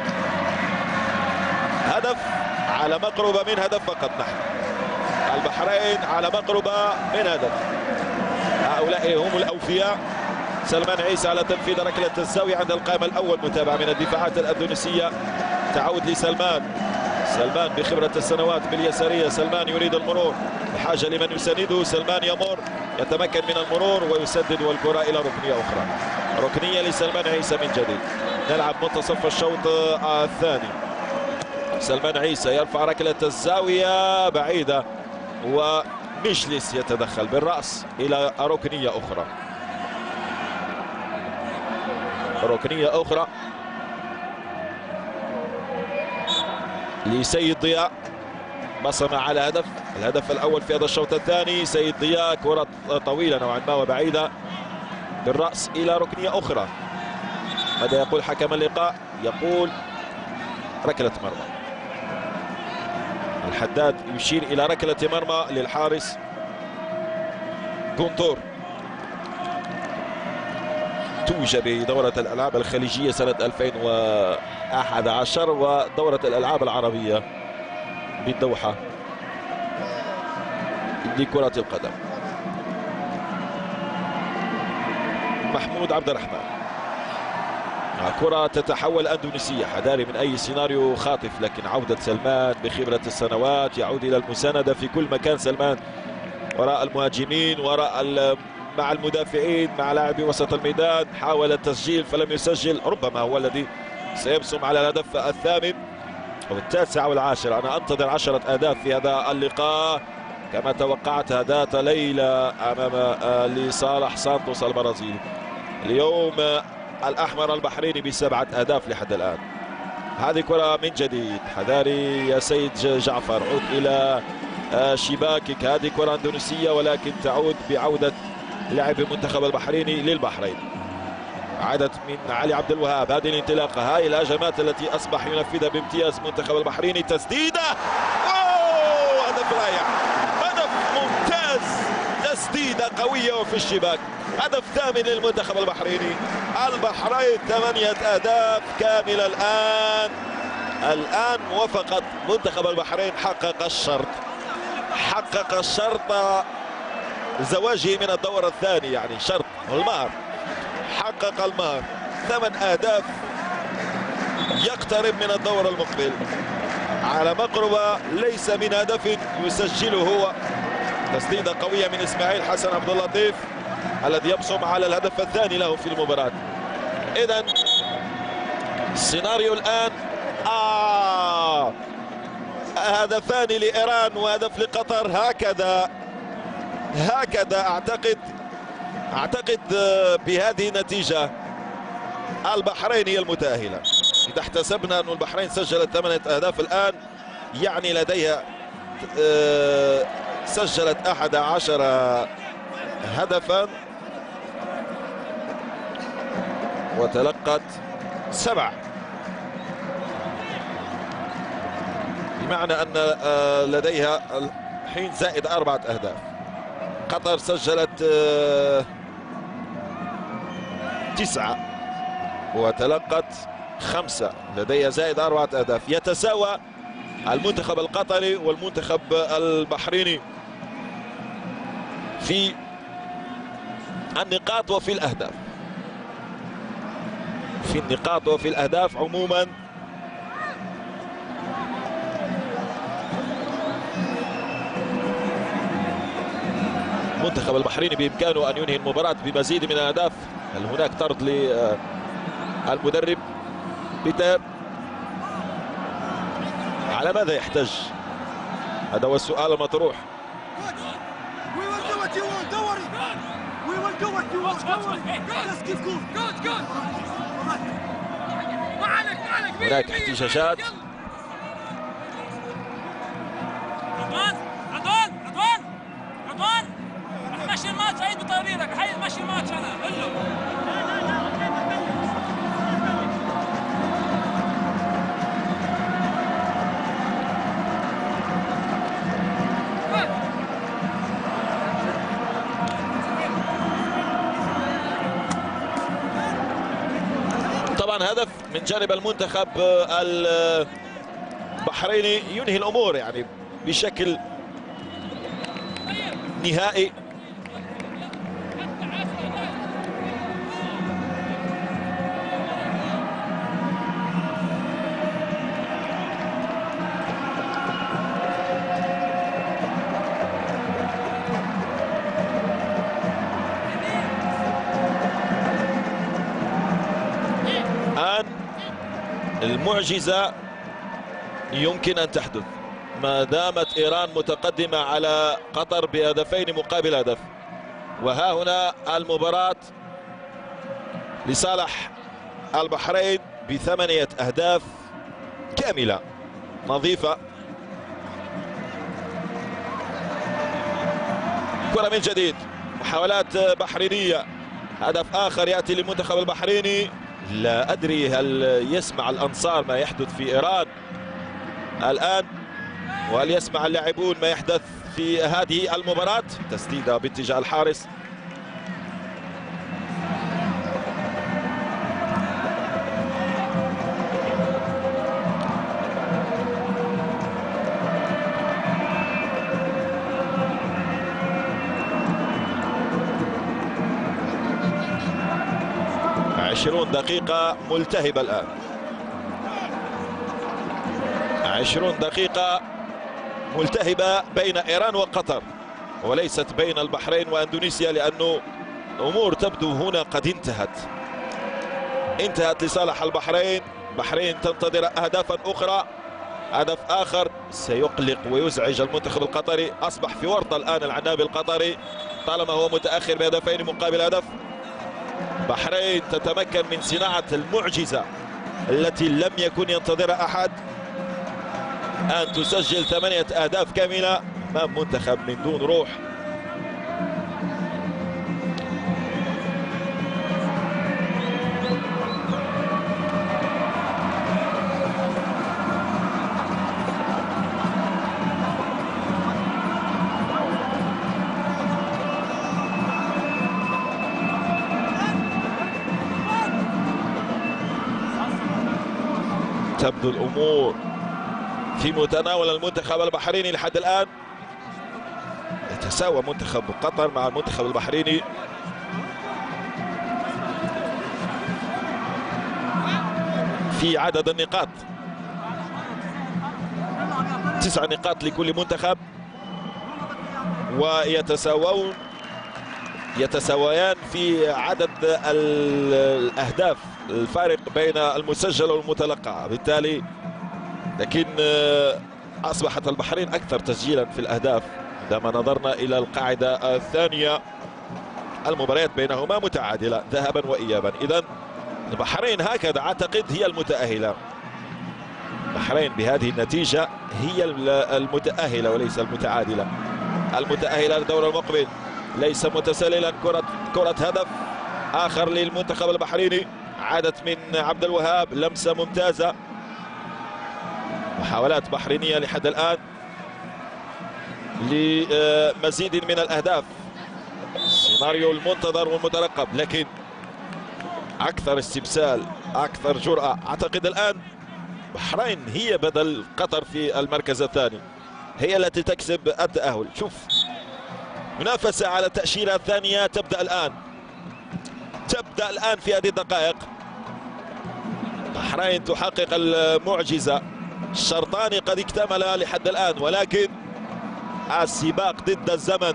هدف على مقربة من هدف فقط. نحن البحرين على مقربة من هدف. هؤلاء هم الأوفياء. سلمان عيسى على تنفيذ ركلة الزاوية عند القائم الأول، متابعة من الدفاعات الأندونيسية. تعود لسلمان. بخبرة السنوات باليسارية. سلمان يريد المرور، بحاجة لمن يسنده. سلمان يمر، يتمكن من المرور ويسدد، والكرة إلى ركنية أخرى. ركنية لسلمان عيسى من جديد. نلعب منتصف الشوط الثاني. سلمان عيسى يرفع ركلة الزاوية بعيدة، ومجلس يتدخل بالرأس إلى ركنية أخرى. لسيد ضياء، بصم على الهدف الأول في هذا الشوط الثاني. سيد ضياء كرة طويلة نوعا ما وبعيدة بالرأس إلى ركنية أخرى. ماذا يقول حكم اللقاء؟ يقول ركلة مرمى. الحداد يشير إلى ركلة مرمى للحارس غونتور. توج بدورة الألعاب الخليجية سنة 2011 ودورة الألعاب العربية بالدوحة لكرة القدم. محمود عبد الرحمن، كرة تتحول أندونيسية، حذاري من أي سيناريو خاطف، لكن عودة سلمان بخبرة السنوات يعود إلى المساندة في كل مكان. سلمان وراء المهاجمين، مع المدافعين، مع لاعبي وسط الميدان. حاول التسجيل فلم يسجل، ربما هو الذي سيبصم على الهدف الثامن أو التاسع أو العاشر. أنا أنتظر 10 أهداف في هذا اللقاء كما توقعتها ذات ليلة أمام لصالح سانتوس البرازيلي. اليوم الأحمر البحريني ب7 أهداف لحد الآن. هذه كرة من جديد، حذاري يا سيد جعفر، عود إلى شباكك. هذه كرة اندونيسية ولكن تعود بعودة لاعب المنتخب البحريني للبحرين. عادت من علي عبد الوهاب. هذه الانطلاقة، هاي الهجمات التي أصبح ينفذها بامتياز منتخب البحريني. تسديدة، هدف رائع، هدف ممتاز، تسديدة قوية وفي الشباك. هدف ثامن للمنتخب البحريني. البحرين 8 أهداف كاملة الآن وفقط منتخب البحرين حقق الشرط زواجه من الدور الثاني، يعني شرط المهر، حقق المهر. 8 أهداف يقترب من الدور المقبل على مقربة ليس من هدف يسجله هو. تسديدة قوية من إسماعيل حسن عبد اللطيف الذي يبصم على الهدف الثاني له في المباراة. إذن السيناريو الآن هدفان لإيران وهدف لقطر. هكذا أعتقد بهذه النتيجة البحرين هي المتأهلة. إذا احتسبنا أن البحرين سجلت 8 أهداف الآن، يعني لديها سجلت 11 هدفا وتلقت 7، بمعنى أن لديها الحين زائد 4 أهداف. قطر سجلت 9 وتلقت 5، لديها زائد 4 أهداف. يتساوى المنتخب القطري والمنتخب البحريني في النقاط وفي الأهداف. عموما المنتخب البحريني بإمكانه أن ينهي المباراة بمزيد من الأهداف. هل هناك طرد للمدرب بيتر؟ على ماذا يحتج؟ هذا هو السؤال المطروح. هناك احتجاجات. رضوان رح مشي الماتش، عيد بتقريرك، مشي الماتش. انا قول له طبعا هدف من جانب المنتخب البحريني ينهي الامور يعني بشكل نهائي. الآن المعجزة يمكن أن تحدث ما دامت إيران متقدمة على قطر بهدفين مقابل هدف. وها هنا المباراة لصالح البحرين ب8 أهداف كاملة نظيفة. كرة من جديد، محاولات بحرينية، هدف آخر يأتي للمنتخب البحريني. لا أدري هل يسمع الأنصار ما يحدث في إيران الآن، وهل يسمع اللاعبون ما يحدث في هذه المباراة. تسديدة باتجاه الحارس. عشرون دقيقة ملتهبة الآن، 20 دقيقة ملتهبة بين إيران وقطر وليست بين البحرين وأندونيسيا، لأنه الأمور تبدو هنا قد انتهت لصالح البحرين. البحرين تنتظر أهدافا أخرى، هدف آخر سيقلق ويزعج المنتخب القطري. أصبح في ورطة الآن العنابي القطري طالما هو متأخر بهدفين مقابل هدف. البحرين تتمكن من صناعة المعجزة التي لم يكن ينتظرها أحد، أن تسجل 8 أهداف كاملة أمام منتخب من دون روح. تبدو الأمور في متناول المنتخب البحريني لحد الآن. يتساوى منتخب قطر مع المنتخب البحريني. في عدد النقاط 9 نقاط لكل منتخب، يتساويان في عدد الأهداف، الفارق بين المسجل والمتلقى. بالتالي لكن أصبحت البحرين أكثر تسجيلا في الأهداف عندما نظرنا إلى القاعدة الثانية. المباريات بينهما متعادلة ذهابا وإيابا. إذن البحرين هكذا أعتقد هي المتأهلة. البحرين بهذه النتيجة هي المتأهلة وليس المتعادلة. المتأهلة للدور المقبل. ليس متسللا. كرة هدف آخر للمنتخب البحريني، عادت من عبد الوهاب، لمسة ممتازة. محاولات بحرينية لحد الآن لمزيد من الأهداف. السيناريو المنتظر والمترقب، لكن أكثر استبسال، أكثر جرأة. أعتقد الآن بحرين هي بدل قطر في المركز الثاني، هي التي تكسب التأهل. شوف، منافسة على التأشيرة الثانية تبدأ الآن في هذه الدقائق. بحرين تحقق المعجزة. الشرطان قد اكتملا لحد الآن، ولكن السباق ضد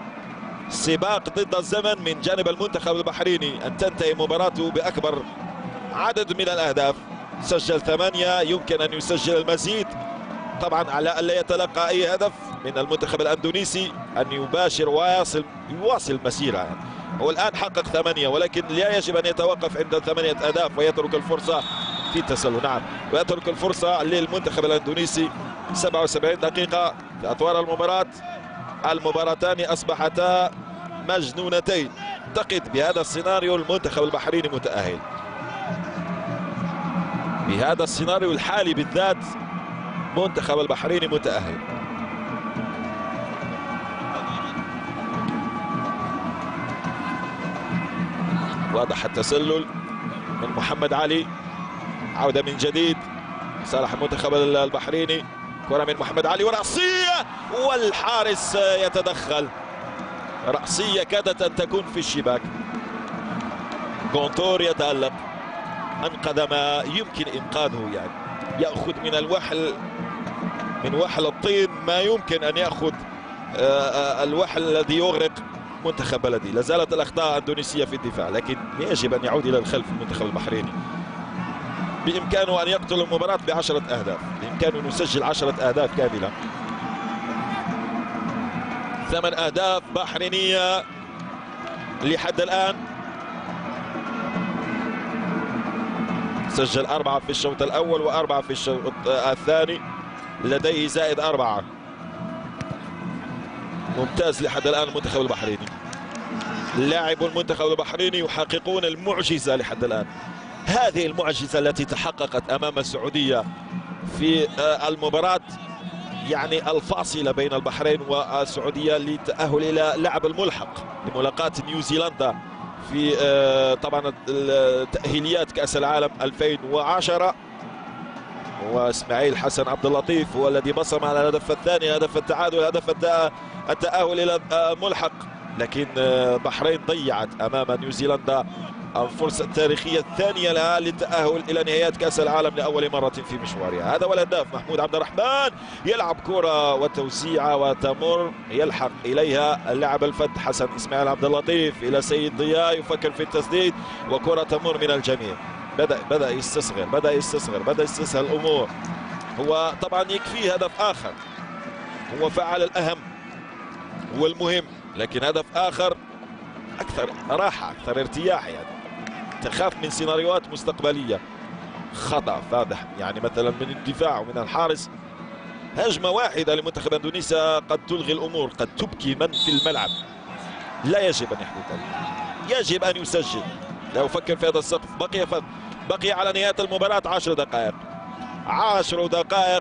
الزمن من جانب المنتخب البحريني أن تنتهي مباراته بأكبر عدد من الأهداف. سجل 8، يمكن أن يسجل المزيد طبعا على ألا يتلقى أي هدف من المنتخب الأندونيسي، أن يباشر ويواصل المسيرة. يعني هو الآن حقق 8، ولكن لا يجب أن يتوقف عند 8 أهداف ويترك الفرصة في التسلل. نعم، ويترك الفرصة للمنتخب الأندونيسي. 77 دقيقة في أطوار المباراة. المباراتان أصبحتا مجنونتين. أعتقد بهذا السيناريو المنتخب البحريني متأهل. بهذا السيناريو الحالي بالذات منتخب البحريني متأهل. واضح التسلل من محمد علي. عودة من جديد صالح المنتخب البحريني. كرة من محمد علي ورأسية، والحارس يتدخل. رأسية كادت أن تكون في الشباك. غونتور يتألق، أنقذ ما يمكن إنقاذه. يعني يأخذ من وحل الطين ما يمكن أن يأخذ الوحل الذي يغرق منتخب بلدي. لازالت الأخطاء الأندونيسية في الدفاع، لكن يجب أن يعود إلى الخلف المنتخب البحريني. بإمكانه أن يقتل المباراة ب10 أهداف، بإمكانه أن يسجل 10 أهداف كاملة. 8 أهداف بحرينية لحد الآن. سجل 4 في الشوط الأول و4 في الشوط الثاني، لديه زائد 4. ممتاز لحد الآن المنتخب البحريني. لاعبو المنتخب البحريني يحققون المعجزة لحد الآن. هذه المعجزة التي تحققت أمام السعودية في المباراة يعني الفاصلة بين البحرين والسعودية للتأهل إلى لعب الملحق لملاقاة نيوزيلندا في طبعا تأهيليات كأس العالم 2010. واسماعيل حسن عبد اللطيف هو الذي بصم على الهدف الثاني، هدف التعادل، هدف التأهل إلى الملحق. لكن بحرين ضيعت أمام نيوزيلندا الفرصة التاريخية الثانية لها للتأهل إلى نهايات كأس العالم لأول مرة في مشوارها. هذا هو الهداف محمود عبد الرحمن، يلعب كرة وتوسيعة وتمر، يلحق إليها اللاعب الفت حسن إسماعيل عبد اللطيف إلى سيد ضياء، يفكر في التسديد وكرة تمر من الجميع. بدأ يستصغر الأمور. هو طبعا يكفيه هدف آخر، هو فعل الأهم والمهم، لكن هدف آخر أكثر راحة، أكثر ارتياح. يعني تخاف من سيناريوهات مستقبلية، خطأ فاضح يعني مثلا من الدفاع ومن الحارس. هجمة واحدة لمنتخب اندونيسيا قد تلغي الأمور، قد تبكي من في الملعب. لا يجب أن يحدث ذلك، يجب أن يسجل. لا يفكر في هذا السقف. بقي على نهاية المباراة 10 دقائق. 10 دقائق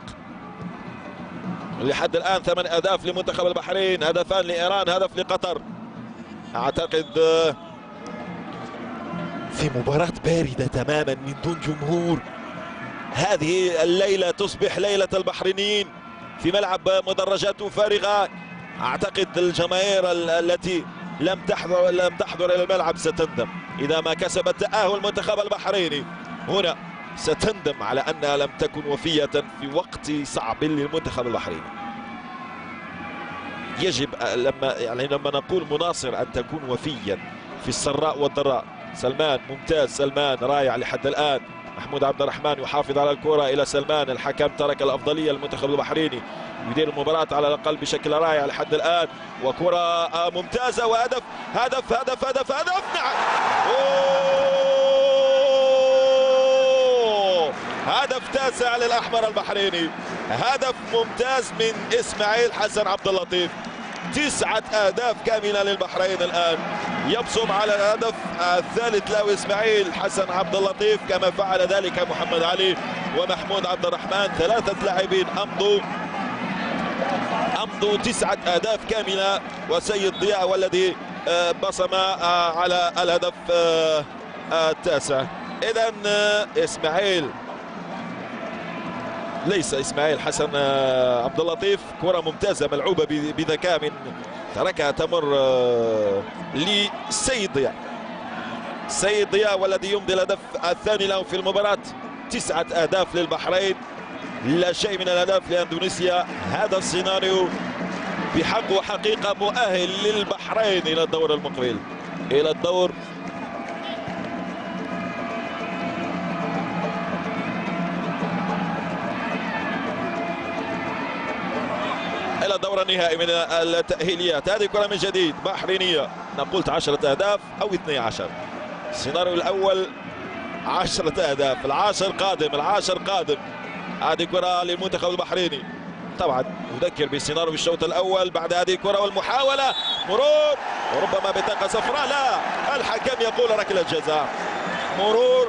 لحد الآن. 8 أهداف لمنتخب البحرين، هدفان لإيران، هدف لقطر. أعتقد في مباراة باردة تماما من دون جمهور، هذه الليلة تصبح ليلة البحرينيين في ملعب مدرجاته فارغة. أعتقد الجماهير التي لم تحضر إلى الملعب ستندم إذا ما كسبت تأهل المنتخب البحريني هنا، ستندم على أنها لم تكن وفية في وقت صعب للمنتخب البحريني. يجب لما نقول مناصر أن تكون وفيا في السراء والضراء. سلمان ممتاز، سلمان رائع لحد الآن. محمود عبد الرحمن يحافظ على الكرة إلى سلمان، الحكم ترك الأفضلية للمنتخب البحريني، يدير المباراة على الأقل بشكل رائع لحد الآن، وكرة ممتازة وهدف هدف هدف هدف هدف. نعم، هدف تاسع للأحمر البحريني، هدف ممتاز من إسماعيل حسن عبد اللطيف. 9 أهداف كاملة للبحرين الآن، يبصم على الهدف الثالث له إسماعيل حسن عبد اللطيف كما فعل ذلك محمد علي ومحمود عبد الرحمن. 3 لاعبين أمضوا 9 أهداف كاملة، وسيد ضياء والذي بصم على الهدف التاسع. إذا إسماعيل ليس إسماعيل حسن عبد اللطيف، كرة ممتازة ملعوبة بذكاء من تركها تمر لسيد ضياء. سيد ضياء والذي يمضي الهدف الثاني له في المباراة. 9 أهداف للبحرين، لا شيء من الأهداف لأندونيسيا. هذا السيناريو بحق وحقيقة مؤهل للبحرين إلى الدور المقبل، إلى الدور النهائي من التأهيليات. هذه كرة من جديد بحرينية، قلت 10 أهداف أو 12. السيناريو الأول 10 أهداف، العاشر قادم. هذه كرة للمنتخب البحريني. طبعا نذكر بسيناريو الشوط الأول بعد هذه الكرة والمحاولة، مرور وربما بطاقة صفراء. لا، الحكم يقول ركلة جزاء. مرور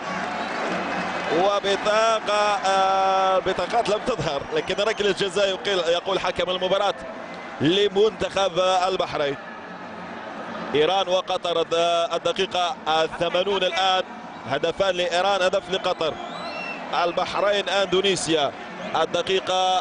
وبطاقة بطاقات لم تظهر، لكن ركلة جزاء يقول حكم المباراة لمنتخب البحرين. إيران وقطر الدقيقة 80 الآن، هدفان لإيران، هدف لقطر. البحرين أندونيسيا الدقيقة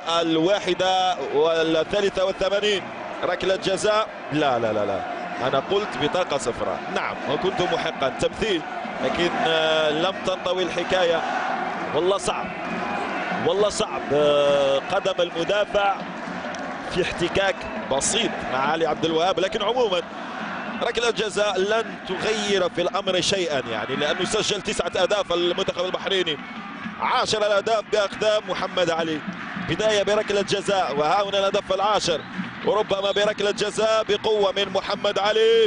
81 ركلة جزاء. لا لا لا لا، أنا قلت بطاقة صفراء. نعم وكنت محقا، تمثيل، لكن لم تنطوي الحكاية. والله صعب قدم المدافع في احتكاك بسيط مع علي عبد الوهاب، لكن عموما ركلة جزاء لن تغير في الأمر شيئا، يعني لأنه سجل 9 أهداف المنتخب البحريني، 10 الأهداف بأقدام محمد علي. بداية بركلة جزاء، وها هنا الهدف العاشر، وربما بركلة جزاء بقوة من محمد علي.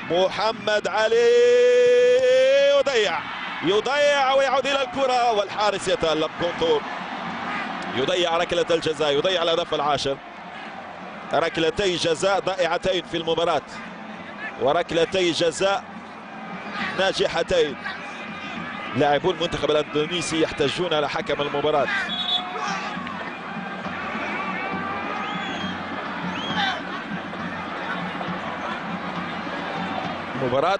يضيع ويعود إلى الكرة، والحارس يتألق كونتور، يضيع ركلة الجزاء، يضيع الهدف العاشر. ركلتي جزاء ضائعتين في المباراة، وركلتي جزاء ناجحتين. لاعبو المنتخب الاندونيسي يحتاجون على حكم المباراة. مباراة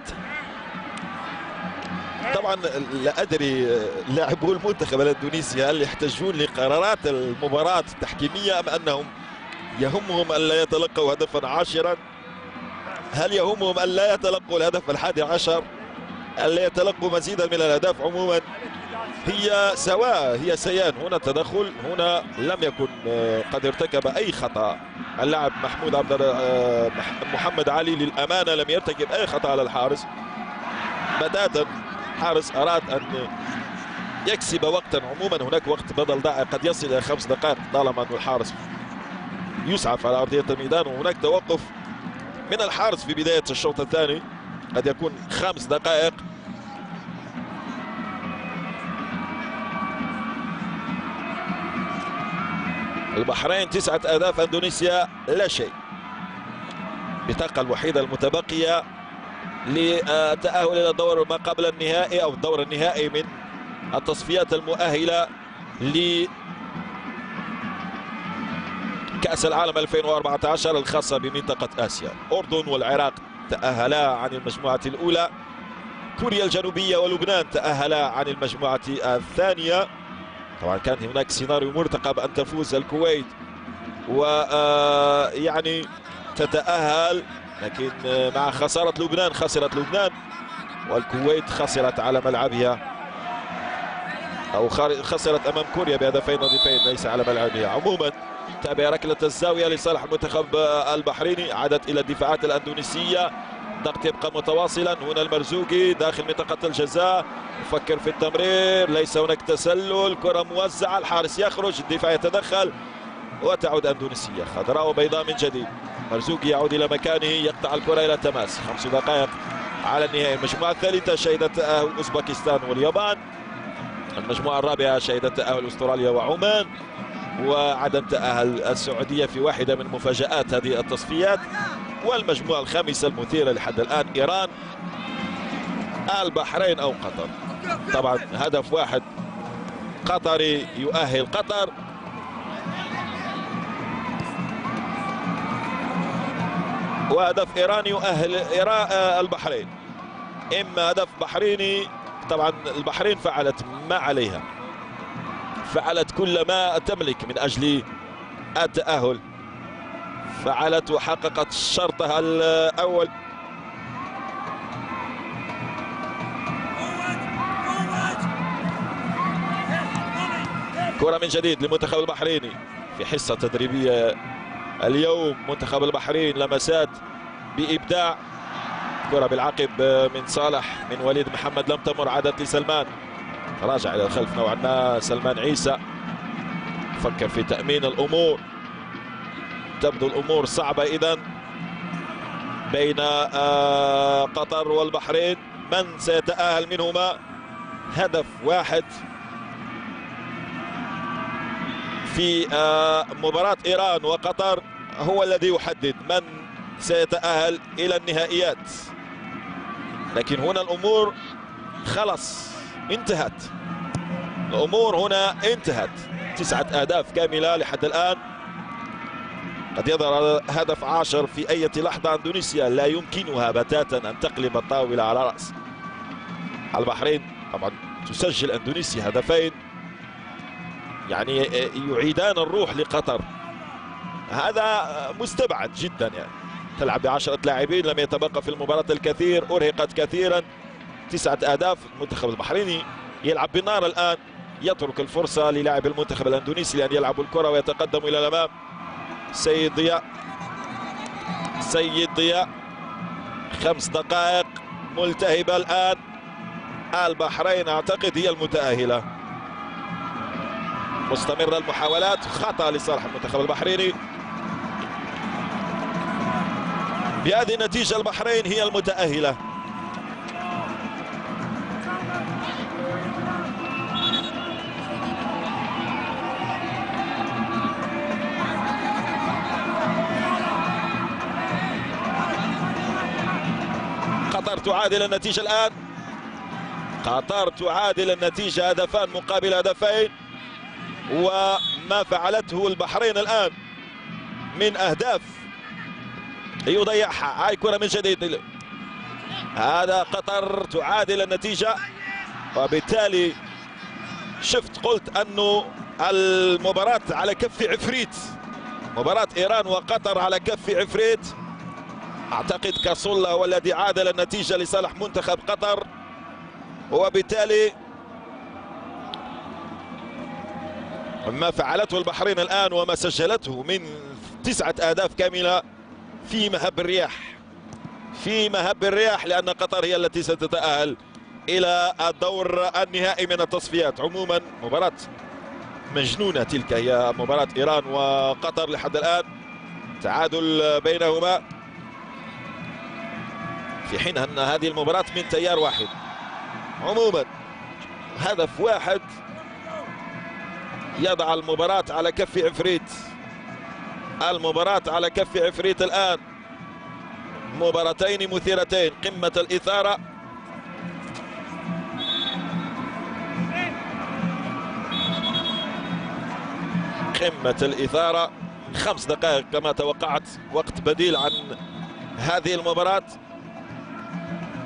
طبعا لا ادري لاعبو المنتخب الاندونيسي هل يحتاجون لقرارات المباراة التحكيمية ام انهم يهمهم ان لا يتلقوا هدفا عاشرا؟ هل يهمهم ان لا يتلقوا الهدف الحادي عشر؟ ان لا يتلقوا مزيدا من الاهداف؟ عموما هي سواء، هي سيان. هنا تدخل، هنا لم يكن قد ارتكب اي خطا اللاعب محمد علي، للامانه لم يرتكب اي خطا على الحارس بتاتا. الحارس اراد ان يكسب وقتا. عموما هناك وقت بدل ضائع قد يصل الى 5 دقائق طالما ان الحارس يسعف على ارضيه الميدان، وهناك توقف من الحارس في بدايه الشوط الثاني قد يكون 5 دقائق. البحرين 9 أهداف، اندونيسيا لا شيء. البطاقة الوحيدة المتبقية للتأهل إلى الدور ما قبل النهائي أو الدور النهائي من التصفيات المؤهلة لكأس العالم 2014 الخاصة بمنطقة آسيا. الأردن والعراق تأهلا عن المجموعة الأولى، كوريا الجنوبية ولبنان تأهلا عن المجموعة الثانية. طبعا كان هناك سيناريو مرتقب أن تفوز الكويت ويعني تتأهل، لكن مع خسارة لبنان خسرت لبنان والكويت خسرت على ملعبها أو خسرت أمام كوريا بهدفين نظيفين ليس على ملعبها. عموما تابع ركلة الزاوية لصالح المنتخب البحريني، عادت إلى الدفاعات الأندونيسية، الضغط يبقى متواصلا. هنا المرزوقي داخل منطقة الجزاء يفكر في التمرير، ليس هناك تسلل، كرة موزعة، الحارس يخرج، الدفاع يتدخل وتعود أندونيسية خضراء وبيضاء من جديد. مرزوقي يعود إلى مكانه، يقطع الكرة إلى تماس. 5 دقائق على النهاية. المجموعة الثالثة شهدت تأهل أوزبكستان واليابان، المجموعة الرابعة شهدت تأهل أستراليا وعمان، وعدم تأهل السعودية في واحدة من مفاجآت هذه التصفيات. والمجموعة الخامسة المثيرة لحد الآن إيران، البحرين أو قطر. طبعا هدف واحد قطري يؤهل قطر، وهدف إيراني يؤهل البحرين. إما هدف بحريني، طبعا البحرين فعلت ما عليها، فعلت كل ما تملك من أجل التأهل، فعلت وحققت شرطها الأول. كرة من جديد للمنتخب البحريني في حصة تدريبية اليوم. منتخب البحرين لمسات بإبداع، كرة بالعقب من صالح من وليد محمد لم تمر، عادت لسلمان، راجع إلى الخلف نوعا ما سلمان عيسى، فكر في تأمين الأمور. تبدو الأمور صعبة إذن بين قطر والبحرين، من سيتأهل منهما؟ هدف واحد في مباراة إيران وقطر هو الذي يحدد من سيتأهل إلى النهائيات. لكن هنا الأمور خلص انتهت، الأمور هنا انتهت. 9 أهداف كاملة لحد الآن، قد يظهر هدف 10 في أي لحظة. أندونيسيا لا يمكنها بتاتا أن تقلب الطاولة على رأس البحرين. طبعا تسجل أندونيسيا هدفين يعني يعيدان الروح لقطر، هذا مستبعد جدا. يعني تلعب ب10 لاعبين، لم يتبقى في المباراة الكثير، أرهقت كثيرا. 9 أهداف. المنتخب البحريني يلعب بالنار الآن، يترك الفرصة للاعب المنتخب الأندونيسي لأن يلعبوا الكرة ويتقدموا إلى الأمام. سيد ضياء 5 دقائق ملتهبة الآن. البحرين أعتقد هي المتأهلة. مستمرة المحاولات، خطأ لصالح المنتخب البحريني. بهذه النتيجة البحرين هي المتأهلة. قطر تعادل النتيجة الآن، قطر تعادل النتيجة هدفان مقابل هدفين، وما فعلته البحرين الآن من أهداف يضيعها. هاي كرة من جديد، هذا قطر تعادل النتيجة، وبالتالي شفت قلت أنه المباراة على كف عفريت، مباراة إيران وقطر على كف عفريت. أعتقد كاسولا هو الذي عادل النتيجة لصالح منتخب قطر، وبالتالي ما فعلته البحرين الآن وما سجلته من 9 أهداف كاملة في مهب الرياح، في مهب الرياح، لأن قطر هي التي ستتأهل إلى الدور النهائي من التصفيات. عموما مباراة مجنونة تلك، هي مباراة إيران وقطر لحد الآن، تعادل بينهما، في حين أن هذه المباراة من تيار واحد. عموما هدف واحد يضع المباراة على كف عفريت، المباراة على كف عفريت الآن. مباراتين مثيرتين، قمة الإثارة. قمة الإثارة. 5 دقائق كما توقعت، وقت بديل عن هذه المباراة.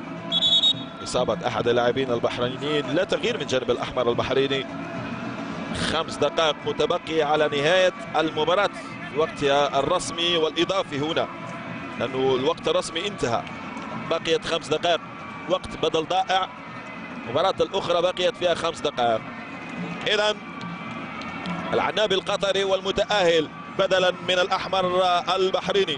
إصابة أحد اللاعبين البحرينيين، لا تغيير من جانب الأحمر البحريني. 5 دقائق متبقية على نهاية المباراة في وقتها الرسمي والإضافي هنا، لأنه الوقت الرسمي انتهى. بقيت 5 دقائق وقت بدل ضائع. المباراة الأخرى بقيت فيها 5 دقائق. إذن العنابي القطري والمتأهل بدلا من الأحمر البحريني.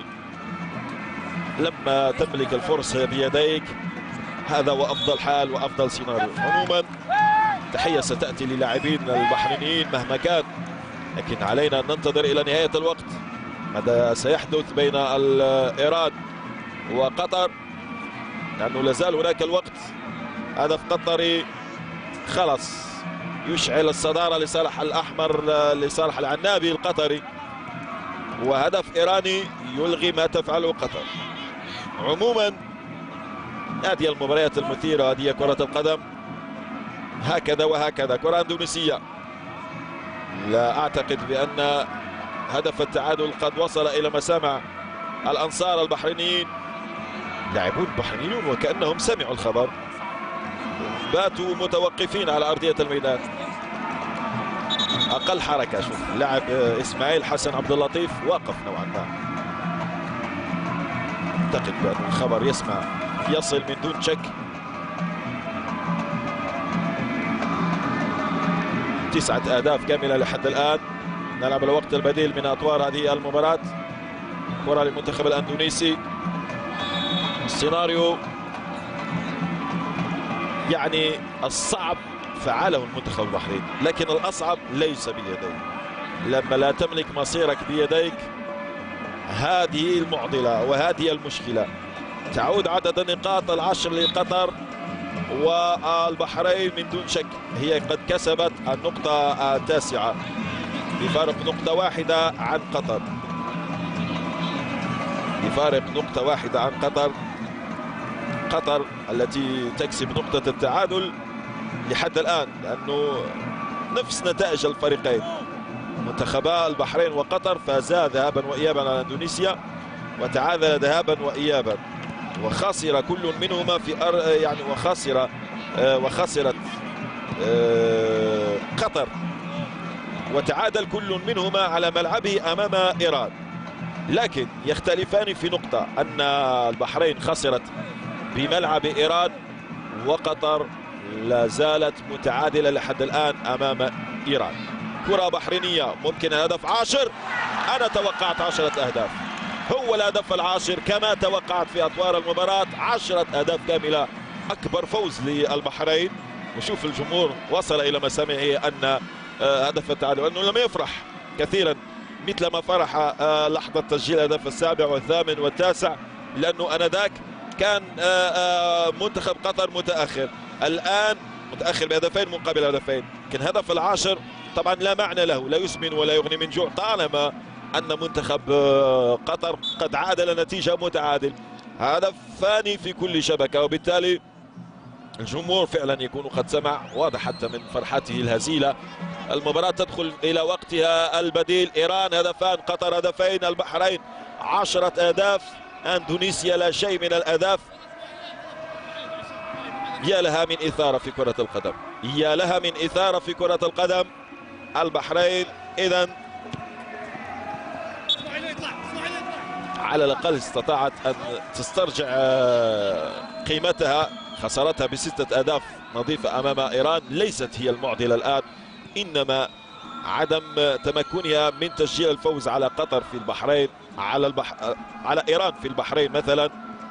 لما تملك الفرصة بيديك هذا هو أفضل حال وأفضل سيناريو. عموما تحية ستأتي للاعبين البحرينيين مهما كان، لكن علينا أن ننتظر إلى نهاية الوقت ماذا سيحدث بين إيران وقطر، لأنه لازال هناك الوقت. هدف قطري خلص يشعل الصدارة لصالح الأحمر لصالح العنابي القطري، وهدف إيراني يلغي ما تفعله قطر. عموما هذه المباريات المثيرة، هذه كرة القدم هكذا وهكذا. كرة أندونيسية، لا أعتقد بأن هدف التعادل قد وصل إلى مسامع الأنصار البحرينيين. لاعبون بحرينيون وكأنهم سمعوا الخبر، باتوا متوقفين على أرضية الميدان. أقل حركة، شوف اللاعب إسماعيل حسن عبد اللطيف واقف نوعا ما. أعتقد بأن الخبر يصل من دون شك. 9 أهداف كاملة لحد الآن. نلعب الوقت البديل من أطوار هذه المباراة. كرة للمنتخب الأندونيسي. السيناريو يعني الصعب فعله المنتخب البحريني، لكن الأصعب ليس بيديك. لما لا تملك مصيرك بيديك هذه المعضلة وهذه المشكلة. تعود عدد النقاط 10 لقطر، والبحرين من دون شك هي قد كسبت النقطة التاسعة بفارق نقطة واحدة عن قطر. بفارق نقطة واحدة عن قطر. قطر التي تكسب نقطة التعادل لحد الآن، لأنه نفس نتائج الفريقين. منتخبا البحرين وقطر فازا ذهابا وإيابا على اندونيسيا، وتعادل ذهابا وإيابا، وخسر كل منهما في وخسرت قطر، وتعادل كل منهما على ملعبه أمام إيران. لكن يختلفان في نقطة، أن البحرين خسرت بملعب إيران، وقطر لا زالت متعادلة لحد الآن أمام إيران. كرة بحرينية ممكن هدف 10. أنا توقعت 10 أهداف، هو الهدف العاشر كما توقعت في أطوار المباراة. 10 أهداف كاملة، أكبر فوز للبحرين. وشوف الجمهور وصل إلى مسامعه أن هدف التعادل، أنه لم يفرح كثيرا مثل ما فرح لحظة تسجيل الهدف السابع والثامن والتاسع، لأنه آنذاك كان منتخب قطر متأخر، الآن متأخر بهدفين مقابل هدفين. لكن هدف العاشر طبعا لا معنى له، لا يسمن ولا يغني من جوع، طالما أن منتخب قطر قد عادل نتيجة متعادل. هدف ثاني في كل شبكة، وبالتالي الجمهور فعلا يكون قد سمع، واضح حتى من فرحته الهزيلة. المباراة تدخل إلى وقتها البديل. إيران هدفان، قطر هدفين، البحرين 10 أهداف، أندونيسيا لا شيء من الأهداف. يا لها من إثارة في كرة القدم، يا لها من إثارة في كرة القدم. البحرين إذن على الأقل استطاعت أن تسترجع قيمتها. خسارتها ب6 أهداف نظيفة أمام إيران ليست هي المعضلة الآن، إنما عدم تمكنها من تسجيل الفوز على قطر في البحرين، على إيران في البحرين مثلا،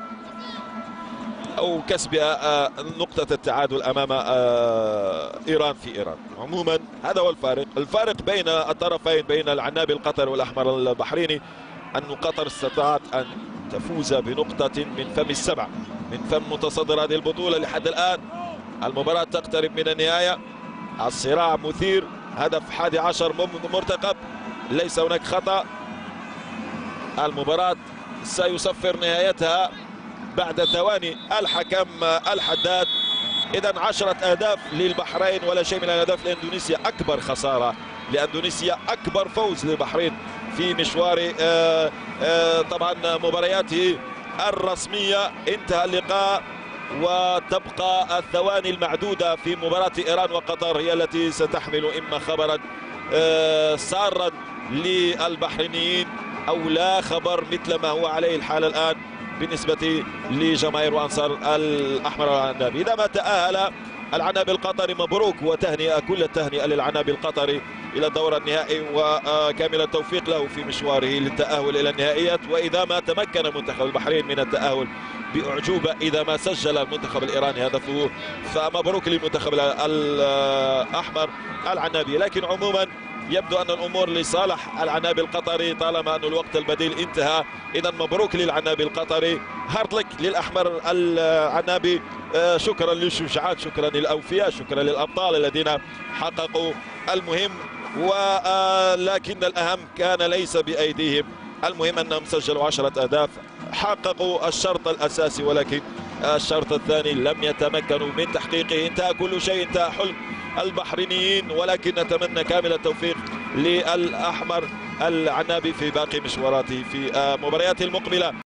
أو كسبها نقطة التعادل أمام إيران في إيران. عموما هذا هو الفارق بين الطرفين، بين العنابي القطري والأحمر البحريني، أن قطر استطاعت أن تفوز بنقطة من فم السبع، من فم متصدر هذه البطولة لحد الآن. المباراة تقترب من النهاية، الصراع مثير. هدف 11 مرتقب، ليس هناك خطأ. المباراة سيصفر نهايتها بعد ثواني الحكم الحداد. إذن 10 أهداف للبحرين ولا شيء من الأهداف لإندونيسيا. أكبر خسارة لإندونيسيا، أكبر فوز للبحرين في مشوار طبعا مبارياته الرسمية. انتهى اللقاء وتبقى الثواني المعدودة في مباراة إيران وقطر هي التي ستحمل إما خبرا سارا للبحرينيين أو لا خبر مثل ما هو عليه الحال الآن بالنسبة لجماهير وأنصار الأحمر والعنابي. إذا ما تأهل العنابي القطري مبروك وتهنئة، كل التهنئة للعنابي القطري إلى الدور النهائي، وكامل التوفيق له في مشواره للتأهل إلى النهائيات. وإذا ما تمكن منتخب البحرين من التأهل بأعجوبة إذا ما سجل المنتخب الإيراني هدفه، فمبروك للمنتخب الأحمر العنابي. لكن عموما يبدو أن الأمور لصالح العنابي القطري طالما أن الوقت البديل انتهى. إذا مبروك للعنابي القطري، هارد للأحمر العنابي. شكرا للشجعان، شكرا للأوفياء، شكرا للأبطال الذين حققوا المهم، ولكن الأهم كان ليس بأيديهم. المهم أنهم سجلوا 10 أهداف، حققوا الشرط الأساسي، ولكن الشرط الثاني لم يتمكنوا من تحقيقه. انتهى كل شيء، انتهى حلم البحرينيين، ولكن نتمنى كامل التوفيق للأحمر العنابي في باقي مشواراته في مبارياته المقبلة.